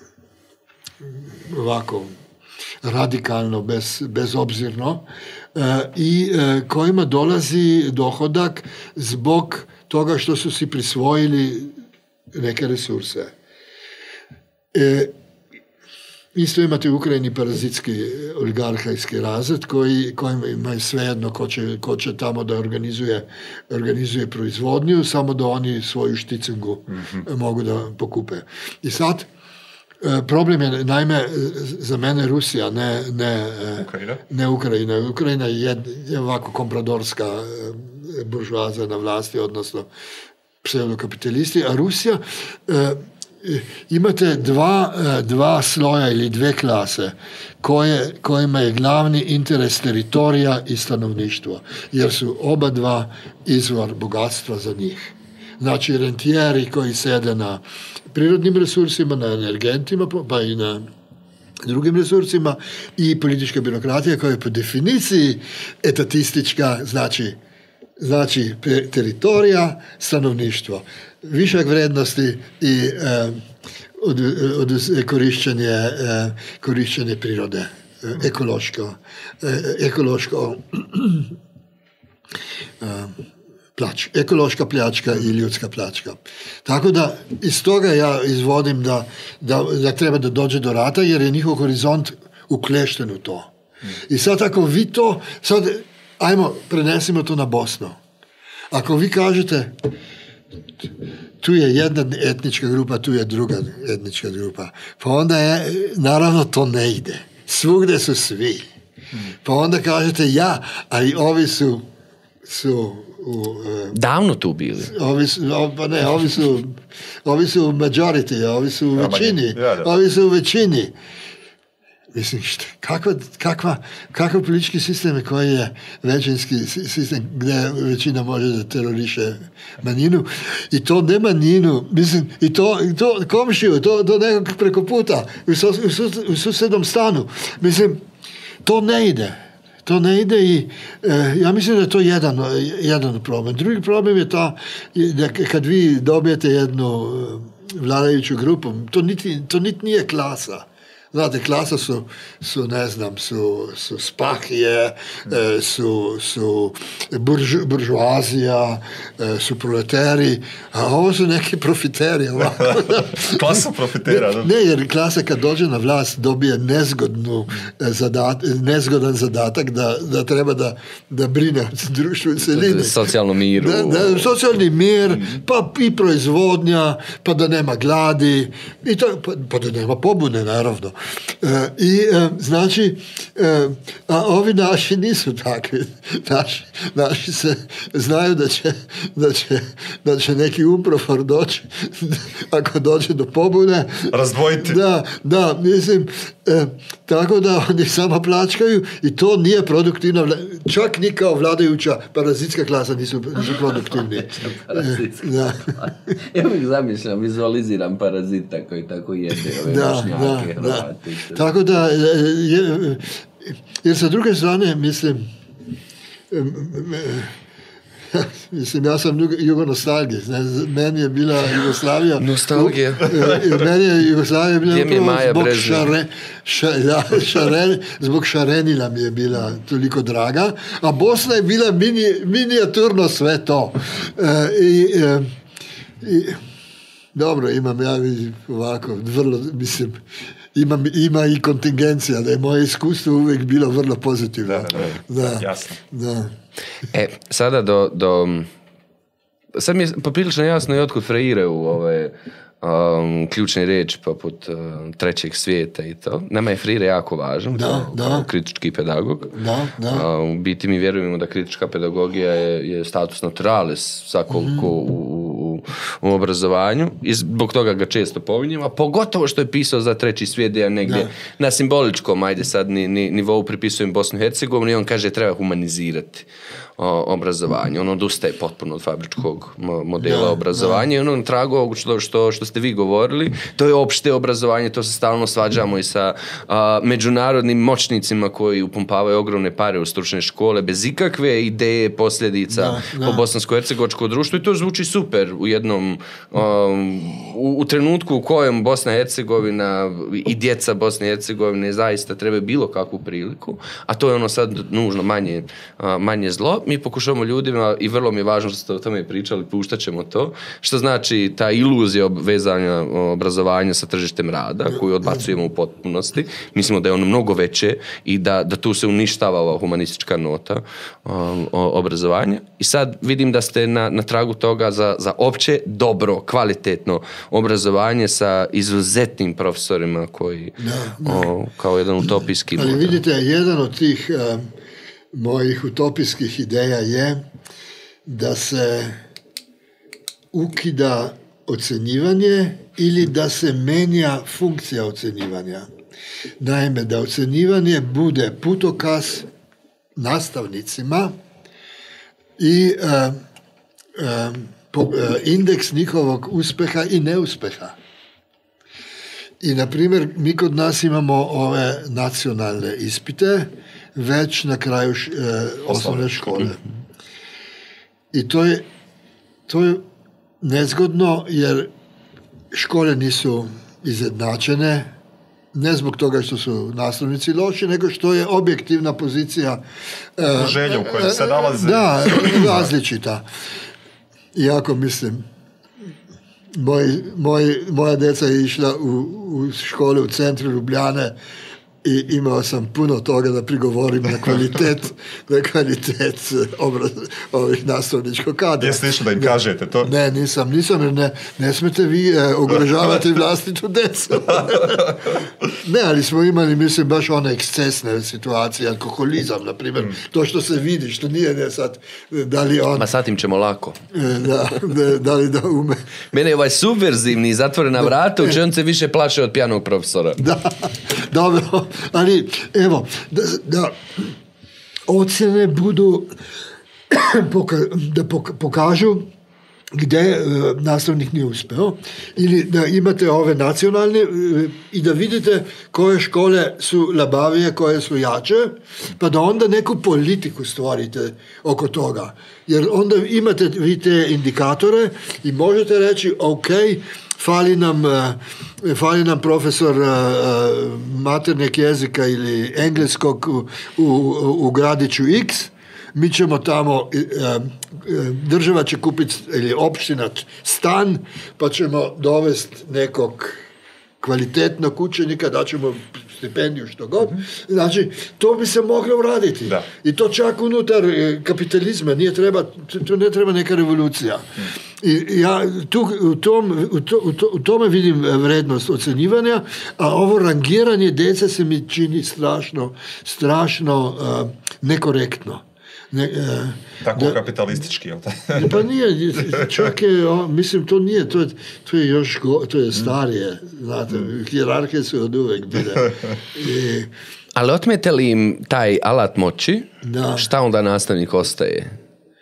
S3: ovako radikalno, bez, bezobzirno, Uh, i uh, kojima dolazi dohodak zbog toga što su si prisvojili neke resurse. E, isto imate u Ukrajini parazitski oligarhijski razred koji, kojima imaju svejedno ko će, ko će tamo da organizuje, organizuje proizvodnju, samo da oni svoju šticingu mm-hmm. mogu da pokupe. I sad problem je, naime, za mene Rusija, ne, ne, Ukrajina. ne Ukrajina. Ukrajina je, jed, je ovako kompradorska buržuaza na vlasti, odnosno pseudokapitalisti, a Rusija eh, imate dva, dva sloja ili dve klase koje, kojima je glavni interes teritorija i stanovništva, jer su oba dva izvor bogatstva za njih. Znači, rentijeri koji sede na prirodnim resursima, na energentima, pa i na drugim resursima, i politička birokratija koja je po definiciji etatistička, znači, znači teritorija, stanovništvo, višak vrednosti i eh, od, od, korišćenje, eh, korišćenje prirode, eh, ekološko, eh, ekološko eh, Plač, ekološka pljačka i ljudska pljačka. Tako da iz toga ja izvodim da, da, da treba da dođe do rata, jer je njihov horizont uklešten u to. I sad ako vi to, sad ajmo, prenesimo to na Bosnu. Ako vi kažete tu je jedna etnička grupa, tu je druga etnička grupa, pa onda je, naravno to ne ide. Svugde su svi. Pa onda kažete ja, ali ovi su su u, e,
S1: davno tu bili.
S3: Ovi su, pa ne, ovi su ovi su majority, ovi su u većini. Ovi su u većini. Mislim, šta, kakva, kakva, kakav politički sistem koji je većinski sistem gdje većina može da teroriše manjinu i to ne manjinu, mislim, i to, i to komšiju, to, to nekako preko puta u, sus, u, sus, u susednom stanu. Mislim, to ne ide. To ne ide i e, ja mislim da je to jedan, jedan problem. Drugi problem je ta da kad vi dobijete jednu vladajuću grupu, to niti, to niti nije klasa. Znate, klasa su, su ne znam, su, su spahije, su, su burž, buržuazija, su proleteri, a ovo su neki profiteri.
S2: Klasa profitera.
S3: Ne, ne, jer klasa kad dođe na vlast dobije nezgodnu zadat, nezgodan zadatak da, da treba da, da brine društvu i celini.
S1: Socijalnom miru.
S3: Da, da, socijalni mir, pa i proizvodnja, pa da nema gladi, i to, pa, pa da nema pobune, naravno. I znači, a ovi naši nisu takvi. Naši, naši se znaju da će, da će, da će neki umprofor doći, ako dođe do pobune.
S2: Razdvojiti.
S3: Da, da, mislim, e, tako da oni samo plačkaju i to nije produktivno, čak ni kao vladajuća parazitska klasa nisu, nisu produktivni.
S4: Parazitska. Da. Ja uvijek zamišljam, vizualiziram parazita koji tako jede ove
S3: da,
S4: mošnjake,
S3: da,
S4: Hrvati.
S3: Da. Tako da, je, jer sa druge strane, mislim, mislim, ja sam jugonostalgij. Meni je bila Jugoslavija...
S1: Nostalgija.
S3: Meni je Jugoslavija bila
S1: Gdje mi je Maja
S3: zbog,
S1: Breznik?
S3: šare, ša, ja, šaren, zbog Šarenina mi je bila toliko draga, a Bosna je bila mini, minijaturno sve to. E, i, e, i, dobro, imam ja ovako, vrlo, mislim, Ima, ima i kontingencija, da je moje iskustvo uvijek bilo vrlo pozitivno.
S2: Da, da, da. Jasno.
S3: Da.
S1: E, sada do, do... Sad mi je poprilično jasno i otkud freiraju ove um, ključne riječi poput uh, trećeg svijeta i to. Nama je Freire jako važan,
S3: da,
S1: kao,
S3: da.
S1: kao kritički pedagog.
S3: Da, da.
S1: Uh, u biti mi vjerujemo da kritička pedagogija je, je status naturalis svakog mm. ko u, u, u obrazovanju i zbog toga ga često pominjemo, a pogotovo što je pisao za treći svijet, ja negdje da. na simboličkom, ajde sad, ni, ni, nivou pripisujem Bosnu i Hercegovinu i on kaže treba humanizirati o, obrazovanje. On odustaje potpuno od fabričkog modela da, obrazovanja da. i ono na tragu ovog što, što, što ste vi govorili, to je opšte obrazovanje, to se stalno svađamo i sa a, međunarodnim moćnicima koji upumpavaju ogromne pare u stručne škole bez ikakve ideje posljedica da, da. po bosansko-hercegovačko društvo i to zvuči super u jednom um, u, u trenutku u kojem Bosna i Hercegovina i djeca Bosne i Hercegovine zaista trebaju bilo kakvu priliku, a to je ono sad nužno manje, uh, manje zlo. Mi pokušavamo ljudima i vrlo mi je važno što ste o tome pričali, puštat ćemo to, što znači ta iluzija vezanja obrazovanja sa tržištem rada koju odbacujemo u potpunosti. Mislimo da je ono mnogo veće i da, da tu se uništava ova humanistička nota um, obrazovanja. I sad vidim da ste na, na tragu toga za, za opće dobro, kvalitetno obrazovanje sa izuzetnim profesorima koji
S3: da, da.
S1: O, kao jedan utopijski
S3: ali
S1: model.
S3: Vidite, jedan od tih um, mojih utopijskih ideja je da se ukida ocjenjivanje ili da se menja funkcija ocjenjivanja. Naime, da ocjenjivanje bude putokaz nastavnicima i uh, uh, po, uh, indeks njihovog uspjeha i neuspeha. I, na primjer, mi kod nas imamo ove nacionalne ispite već na kraju š, uh, osnovne škole. I to je, to je nezgodno jer škole nisu izjednačene, ne zbog toga što su nastavnici loši, nego što je objektivna pozicija
S2: želja u kojoj se nalaze.
S3: Da, različita. Iako mislim, moj, moj, moja djeca je išla u, u škole u centru Ljubljane i imao sam puno toga da prigovorim na kvalitet, na kvalitet obraz, ovih nastavničkog kadra.
S2: Jeste išli da im kažete to?
S3: Ne, nisam, nisam, jer ne, ne smete vi e, ugrožavati vlastitu decu. Ne, ali smo imali, mislim, baš one ekscesne situacije, alkoholizam, na primjer, mm. to što se vidi, što nije ne sad, da li on...
S1: Ma sad im ćemo lako.
S3: Da, da, da li da ume...
S1: Mene je ovaj subverzivni zatvorena vrata, učionice više plaše od pijanog profesora.
S3: Da, dobro. Ali, evo, da, da ocjene budu poka, da pokažu gdje uh, nastavnik nije uspeo ili da imate ove nacionalne uh, i da vidite koje škole su labavije, koje su jače, pa da onda neku politiku stvorite oko toga. Jer onda imate vi te indikatore i možete reći, ok, fali nam, uh, fali nam profesor uh, maternjeg jezika ili engleskog u, u, u gradiću X, mi ćemo tamo, država će kupiti, ili opština stan, pa ćemo dovesti nekog kvalitetnog učenika, daćemo stipendiju, što god. Znači, to bi se moglo uraditi.
S2: Da.
S3: I to čak unutar kapitalizma, nije treba, to ne treba neka revolucija. I ja tu, u, tom, u, to, u, to, u tome vidim vrednost ocjenjivanja, a ovo rangiranje djece se mi čini strašno, strašno uh, nekorektno. Ne, uh,
S2: Tako
S3: da,
S2: kapitalistički, jel da?
S3: Pa nije, čak je, o, mislim, to nije, to je, to je još, go, to je starije, znate, hijerarhije su od uvek bile. I,
S1: ali otmete li im taj alat moći,
S3: da.
S1: Šta onda nastavnik ostaje?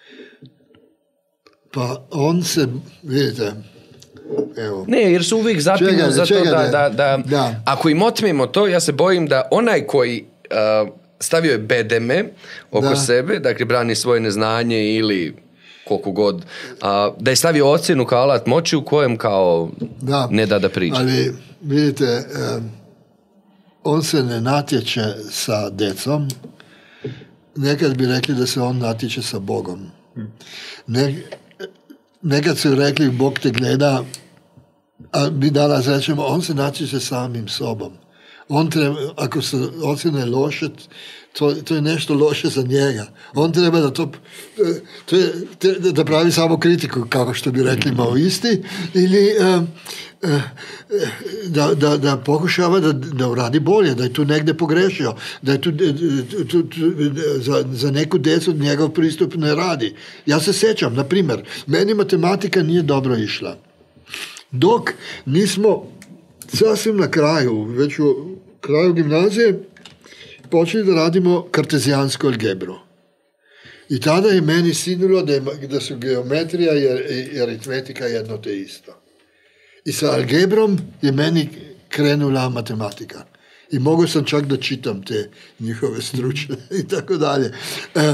S3: Pa on se, vidite, evo.
S1: Ne, jer su uvijek zapinu
S3: čekaj,
S1: za to
S3: čekaj,
S1: da, da, da,
S3: da,
S1: ako im otmemo to, ja se bojim da onaj koji uh, stavio je bedeme oko
S3: da.
S1: sebe, dakle brani svoje neznanje ili koliko god, uh, da je stavio ocjenu kao alat moći u kojem kao
S3: da.
S1: Ne da da priča.
S3: Ali, vidite, um, on se ne natječe sa decom, nekad bi rekli da se on natječe sa Bogom. Ne, nekad su rekli Bog te gleda, a mi danas rećemo on se natječe samim sobom. On treba, ako se ocjene loše, to, to je nešto loše za njega. On treba da to, to je, da pravi samo kritiku, kako što bi rekli maoisti, ili uh, uh, da, da, da pokušava da, da uradi bolje, da je tu negdje pogrešio, da je tu, tu, tu za, za neku djecu njegov pristup ne radi. Ja se sjećam, na primjer, meni matematika nije dobro išla. Dok nismo sasvim na kraju, već u kraju gimnazije, počeli da radimo kartezijansku algebru. I tada je meni sinulo da, je, da su geometrija i aritmetika jedno te isto. I sa algebrom je meni krenula matematika. I mogu sam čak da čitam te njihove stručne i tako dalje. E,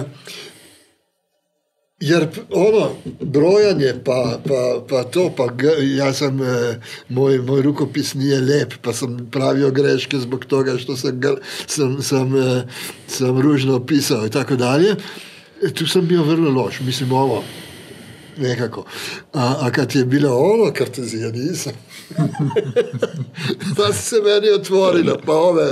S3: jer ono, brojanje, pa, pa, pa to, pa ja sam, e, moj, moj rukopis nije lijep, pa sam pravio greške zbog toga što sam, sam, sam, e, sam ružno opisao i tako dalje. E, tu sam bio vrlo loš, mislim ovo, nekako. A, a kad je bilo ono kartezija, nisam. Pa se meni otvorilo, pa ove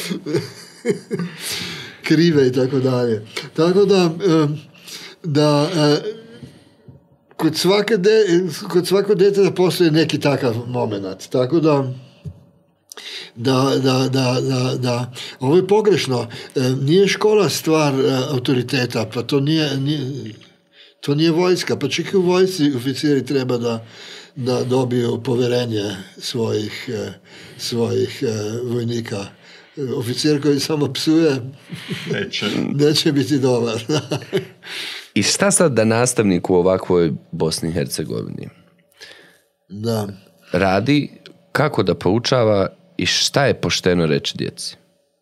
S3: krive i tako dalje. Tako da... E, da e, kod svake de, kod svakog djeteta postoji neki takav moment. Tako da da, da, da, da, da ovo je pogrešno. E, nije škola stvar e, autoriteta, pa to nije, nije to nije vojska, pa čak i u vojsci oficiri treba da, da dobiju poverenje svojih, e, svojih e, vojnika. Oficir koji samo psuje neće, neće biti dobar.
S1: I šta sad da nastavnik u ovakvoj Bosni i Hercegovini
S3: da.
S1: radi, kako da poučava i šta je pošteno reći djeci?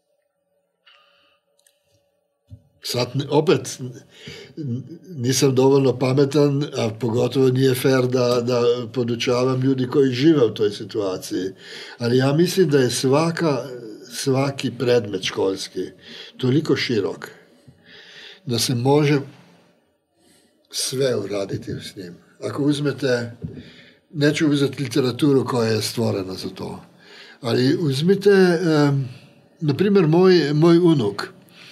S3: Sad opet nisam dovoljno pametan, a pogotovo nije fair da, da podučavam ljudi koji žive u toj situaciji. Ali ja mislim da je svaka, svaki predmet školski toliko širok da se može sve uraditi s njim. Ako uzmete, neću uzeti literaturu koja je stvorena za to, ali uzmite, um, na primjer, moj, moj unuk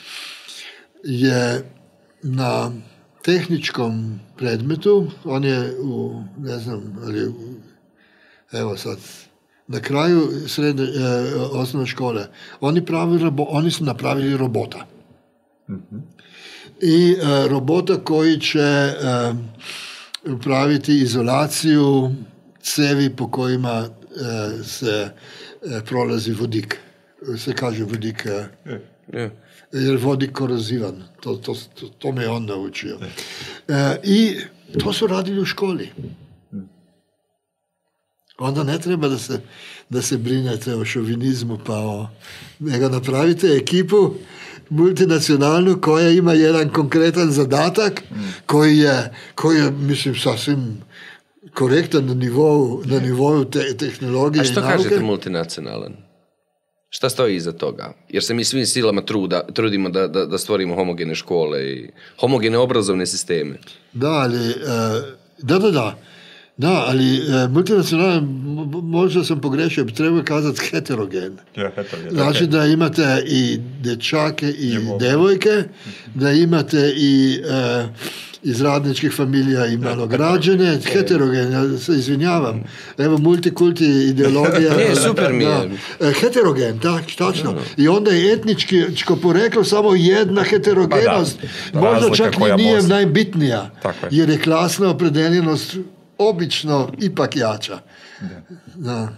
S3: je na tehničkom predmetu, on je u, ne znam, ali, evo sad, na kraju srednje, eh, osnovne škole, oni, pravili, oni su napravili robota. Mm-hmm. I e, robota koji će e, upraviti izolaciju cevi po kojima e, se e, prolazi vodik. Se kaže vodik, e, yeah. jer vodik korozivan. To, to, to, to me on naučio. E, I to su radili u školi. Onda ne treba da se, da se brinete o šovinizmu, pa o, nego napravite ekipu multinacionalnu koja ima jedan konkretan zadatak mm. koji je, koji je, mislim, sasvim korektan na nivou, na nivou te, tehnologije.
S1: A što
S3: i nauke.
S1: kažete multinacionalan? Šta stoji iza toga? Jer se mi svim silama truda, trudimo da, da, da stvorimo homogene škole i homogene obrazovne sisteme.
S3: Da, ali, da, da, da. Da, ali e, multinacionalni, možda sam pogrešio, bi trebao kazati heterogen.
S2: Ja, heterogen.
S3: Znači
S2: Okay.
S3: da imate i dečake i
S2: Djevojke.
S3: devojke, da imate i e, iz radničkih familija i malograđane, heterogen, ja se izvinjavam. Evo, multikulti ideologija.
S1: Ne, super mi je.
S3: Da. E, heterogen, tak, tačno. I onda je etničko poreklo samo jedna heterogenost.
S2: Pa da.
S3: Možda
S2: Razlika
S3: čak
S2: koja
S3: ni nije
S2: most-
S3: najbitnija.
S2: Tako je.
S3: Jer je klasna opredeljenost obično ipak jača. Da.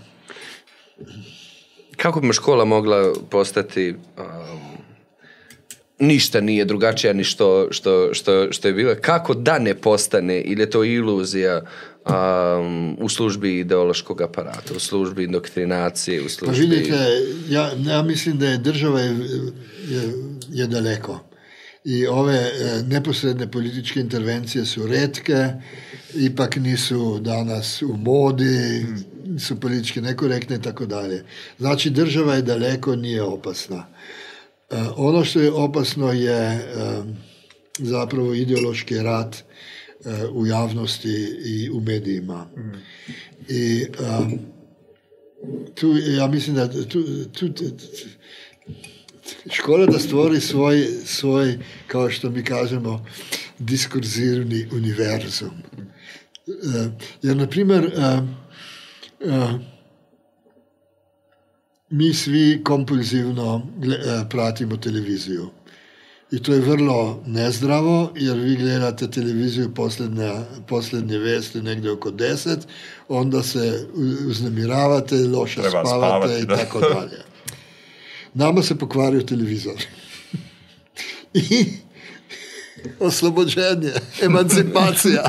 S1: Kako bi škola mogla postati um, ništa nije drugačija ni što, što, što, što je bila? Kako da ne postane, ili je to iluzija um, u službi ideološkog aparata, u službi indoktrinacije, u
S3: Pa
S1: službi...
S3: vidite, ja, ja mislim da je država je, je, je daleko. I ove e, neposredne političke intervencije su retke, ipak nisu danas u modi, su politički nekorektne i tako dalje. Znači, država je daleko, nije opasna. E, ono što je opasno je e, zapravo ideološki rat e, u javnosti i u medijima. I e, tu, ja mislim da tu, tu, tu škola da stvori svoj, svoj, kao što mi kažemo, diskurzivni univerzum. Uh, jer, na primjer, uh, uh, mi svi kompulzivno gle, uh, pratimo televiziju. I to je vrlo nezdravo, jer vi gledate televiziju posljednje, posljednje vesti negdje oko deset, onda se uznemiravate, loše
S2: Treba
S3: spavate
S2: spavati,
S3: i
S2: da.
S3: tako dalje. Nama se pokvario televizor. I oslobođenje, emancipacija.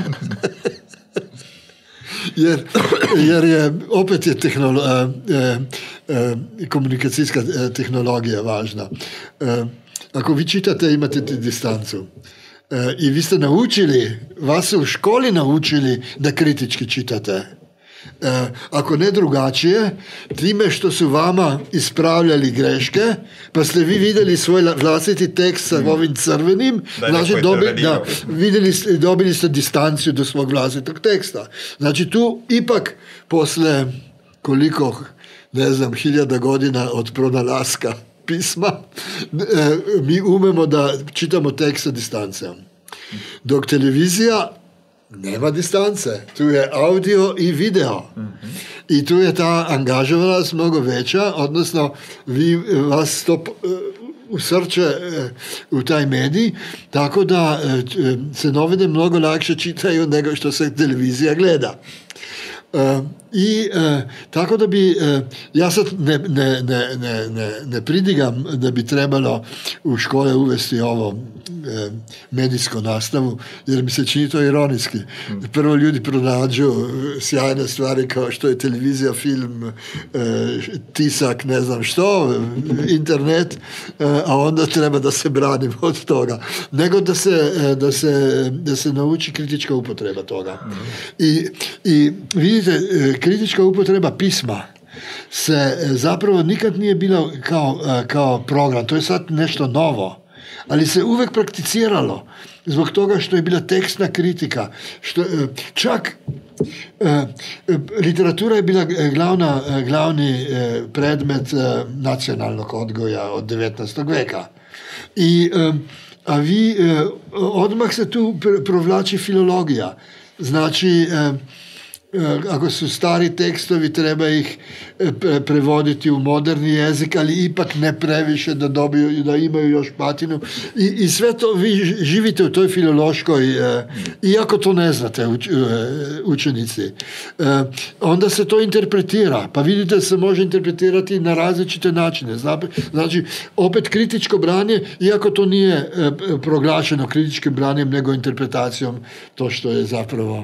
S3: jer, jer je, opet je tehnolo, eh, eh, komunikacijska eh, tehnologija važna. Eh, ako vi čitate, imate distancu. Eh, I vi ste naučili, vas su u školi naučili da kritički čitate. E, ako ne drugačije, time što su vama ispravljali greške, pa ste vi vidjeli svoj vlastiti tekst sa ovim crvenim,
S2: Da je
S3: znači
S2: neko
S3: dobi,
S2: intervenirao.
S3: da, vidjeli ste, dobili ste distanciju do svog vlastitog teksta. Znači tu ipak posle koliko, ne znam, hiljada godina od pronalaska pisma, e, mi umemo da čitamo tekst sa distancijom. Dok televizija nema distance, tu je audio i video. Mm-hmm. I tu je ta angažovanost mnogo veća, odnosno vi vas to uh, usrče uh, u taj medij, tako da uh, se novine mnogo lakše čitaju nego što se televizija gleda. Uh, I uh, tako da bi, uh, ja sad ne, ne, ne, ne, ne, ne pridigam da bi trebalo u škole uvesti ovo uh, medijsku nastavu, jer mi se čini to ironijski. Prvo ljudi pronađu sjajne stvari kao što je televizija, film, uh, tisak, ne znam što, internet, uh, a onda treba da se branimo od toga. Nego da se, uh, da se, da se nauči kritička upotreba toga. I, i vidite, uh, kritička upotreba pisma se zapravo nikad nije bila kao, kao program, to je sad nešto novo, ali se uvek prakticiralo zbog toga što je bila tekstna kritika, što, čak literatura je bila glavna, glavni predmet nacionalnog odgoja od devetnaestog veka. I, a vi, odmah se tu provlači filologija, znači ako su stari tekstovi, treba ih prevoditi u moderni jezik, ali ipak ne previše da dobiju, da imaju još patinu. I, i sve to, vi živite u toj filološkoj, iako to ne znate, uč, učenici. Onda se to interpretira. Pa vidite da se može interpretirati na različite načine. Znači, opet kritičko branje, iako to nije proglašeno kritičkim branjem, nego interpretacijom, to što je zapravo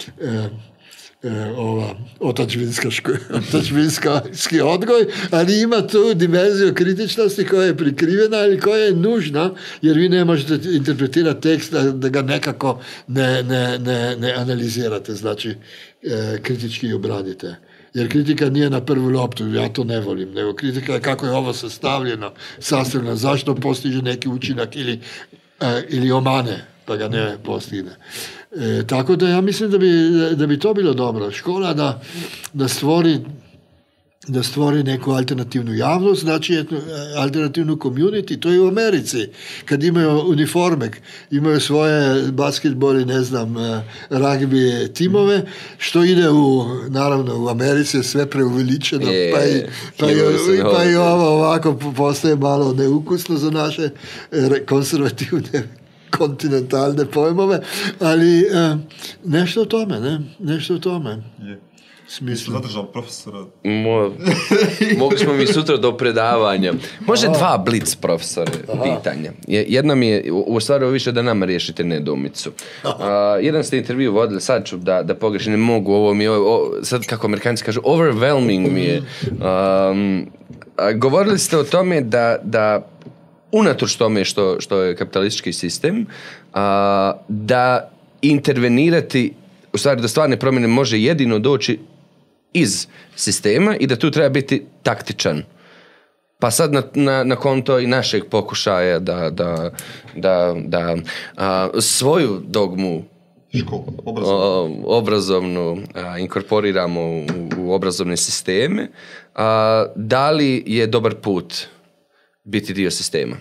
S3: ova otačbinska otačbinski odgoj, ali ima tu dimenziju kritičnosti koja je prikrivena ili koja je nužna, jer vi ne možete interpretirati tekst da, da ga nekako ne, ne, ne, ne analizirate, znači e, kritički obradite. Jer kritika nije na prvu loptu, ja to ne volim, nego kritika je kako je ovo sastavljeno, sastavljeno, zašto postiže neki učinak ili, e, ili omane pa ga ne postigne. E, tako da ja mislim da bi, da bi to bilo dobro. Škola da, da stvori da stvori neku alternativnu javnost, znači jednu alternativnu community, to je u Americi, kad imaju uniforme, imaju svoje basketbol i ne znam, ragbi timove, što ide u, naravno u Americi je sve preuveličeno,
S4: Je,
S3: pa, i, pa, i, pa i ovo ovako postaje malo neukusno za naše konzervativne kontinentalne pojmove, ali eh, nešto o tome, ne? Nešto o tome.
S2: Je.
S3: Smislu.
S2: Zadržao profesora.
S1: Mo, mogli smo mi sutra do predavanja. Može dva blic, profesore, pitanja. Jedno mi je, u stvari više da nama riješite nedoumicu. Uh, jedan ste intervju vodili, sad ću da, da pogrešim, ne mogu, ovo mi je, o, sad kako Amerikanci kažu, overwhelming mi je. Um, a, govorili ste o tome da, da unatoč tome što, što je kapitalistički sistem, a, da intervenirati, u stvari da stvarne promjene može jedino doći iz sistema i da tu treba biti taktičan. Pa sad na, na, na konto i našeg pokušaja da, da, da, da a, svoju dogmu
S2: Školu, obrazovnu,
S1: o, obrazovnu a, inkorporiramo u, u obrazovne sisteme, a, da li je dobar put biti dio sistema?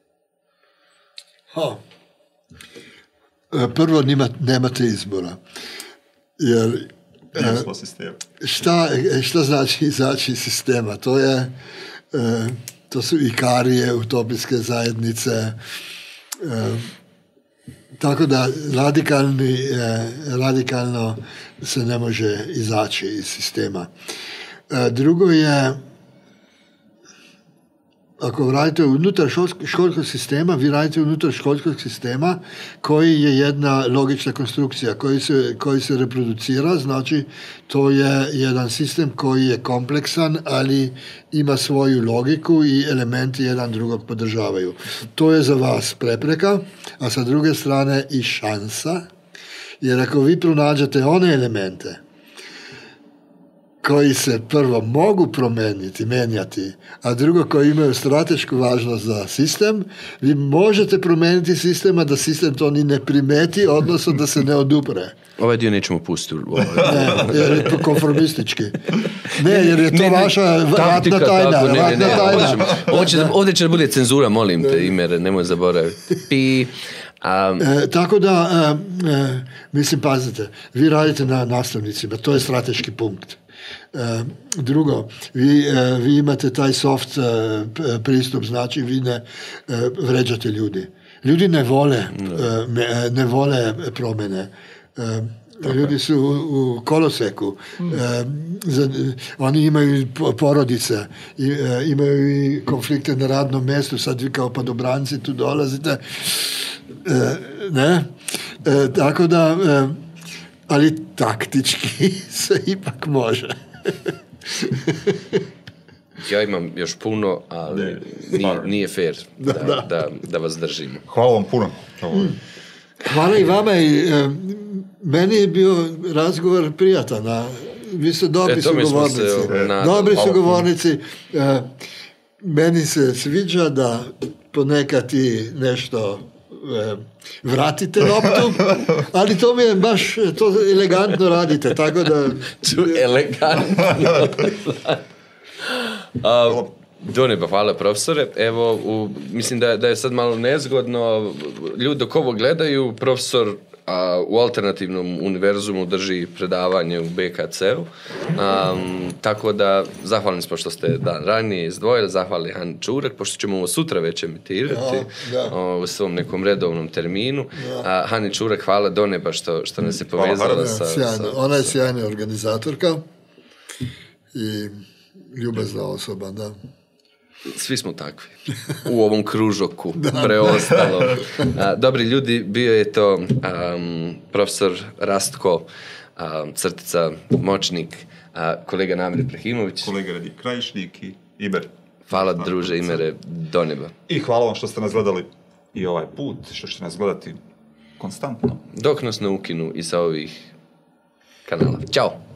S3: Ha. Prvo nima, nemate izbora. Jer šta, šta znači izaći iz sistema? To je to su ikarije, utopijske zajednice. Tako da radikalni, radikalno se ne može izaći iz sistema. Drugo je, ako radite unutar školskog sistema, vi radite unutar školskog sistema koji je jedna logična konstrukcija, koji se, koji se reproducira, znači to je jedan sistem koji je kompleksan, ali ima svoju logiku i elementi jedan drugog podržavaju. To je za vas prepreka, a sa druge strane i šansa, jer ako vi pronađete one elemente koji se prvo mogu promijeniti, menjati, a drugo koji imaju stratešku važnost za sistem, vi možete promijeniti sistem, a da sistem to ni ne primeti, odnosno da se ne odupre.
S1: Ovaj dio nećemo pustiti.
S3: Ne, jer je to konformistički. Ne, jer je to ne, ne, vaša ratna tajna. Tako, ne, ratna ne, ne, tajna.
S1: Ćemo, ovdje, će, ovdje će da bude cenzura, molim te, Imer, nemoj zaboraviti. Pi... Um.
S3: E, tako da, e, e, mislim, pazite, vi radite na nastavnicima, to je strateški punkt. E, drugo, vi, e, vi imate taj soft e, pristup, znači vi ne e, vređate ljudi. Ljudi ne vole, e, me, ne vole promjene. E, ljudi su u, u koloseku. E, za, oni imaju porodice, i, e, imaju i konflikte na radnom mjestu, sad vi kao padobranci tu dolazite. E, ne? E, tako da, e, ali taktički se ipak može.
S1: Ja imam još puno, ali ne, nije, nije fair da, da. Da, da vas držimo.
S2: Hvala vam puno.
S3: Hvala i vama. I, e, meni je bio razgovor prijatan. A vi ste dobri
S1: e,
S3: sugovornici.
S1: Se, na,
S3: dobri
S2: hvala
S3: sugovornici. E, meni se sviđa da ponekad i nešto e, vratite loptu, ali to mi je baš, to elegantno radite, tako da...
S1: Ču, elegantno. uh, Džone, pa hvala profesore. Evo, u, mislim da, da je sad malo nezgodno. Ljudi dok ovo gledaju, profesor a, u alternativnom univerzumu drži predavanje u be ka ce u. Um, tako da, zahvalni smo što ste dan ranije izdvojili, zahvalni Hani Čurak, pošto ćemo ovo sutra već emitirati ja, ja. O, u svom nekom redovnom terminu. Ja. A, Hani Čurak, hvala do neba što, što nas je povezala sa, sa...
S3: Ona je sjajna organizatorka i ljubazna osoba, da.
S1: Svi smo takvi. U ovom kružoku preostalo. A, dobri ljudi, bio je to um, profesor Rastko, um, crtica Močnik, a, kolega Namir Prehimović.
S2: Kolega Radi Krajišnik i Iber.
S1: Hvala druže, Imere, do neba.
S2: I hvala vam što ste nas gledali i ovaj put, što ćete nas gledati konstantno.
S1: Dok nas ne ukinu i sa ovih kanala. Ćao!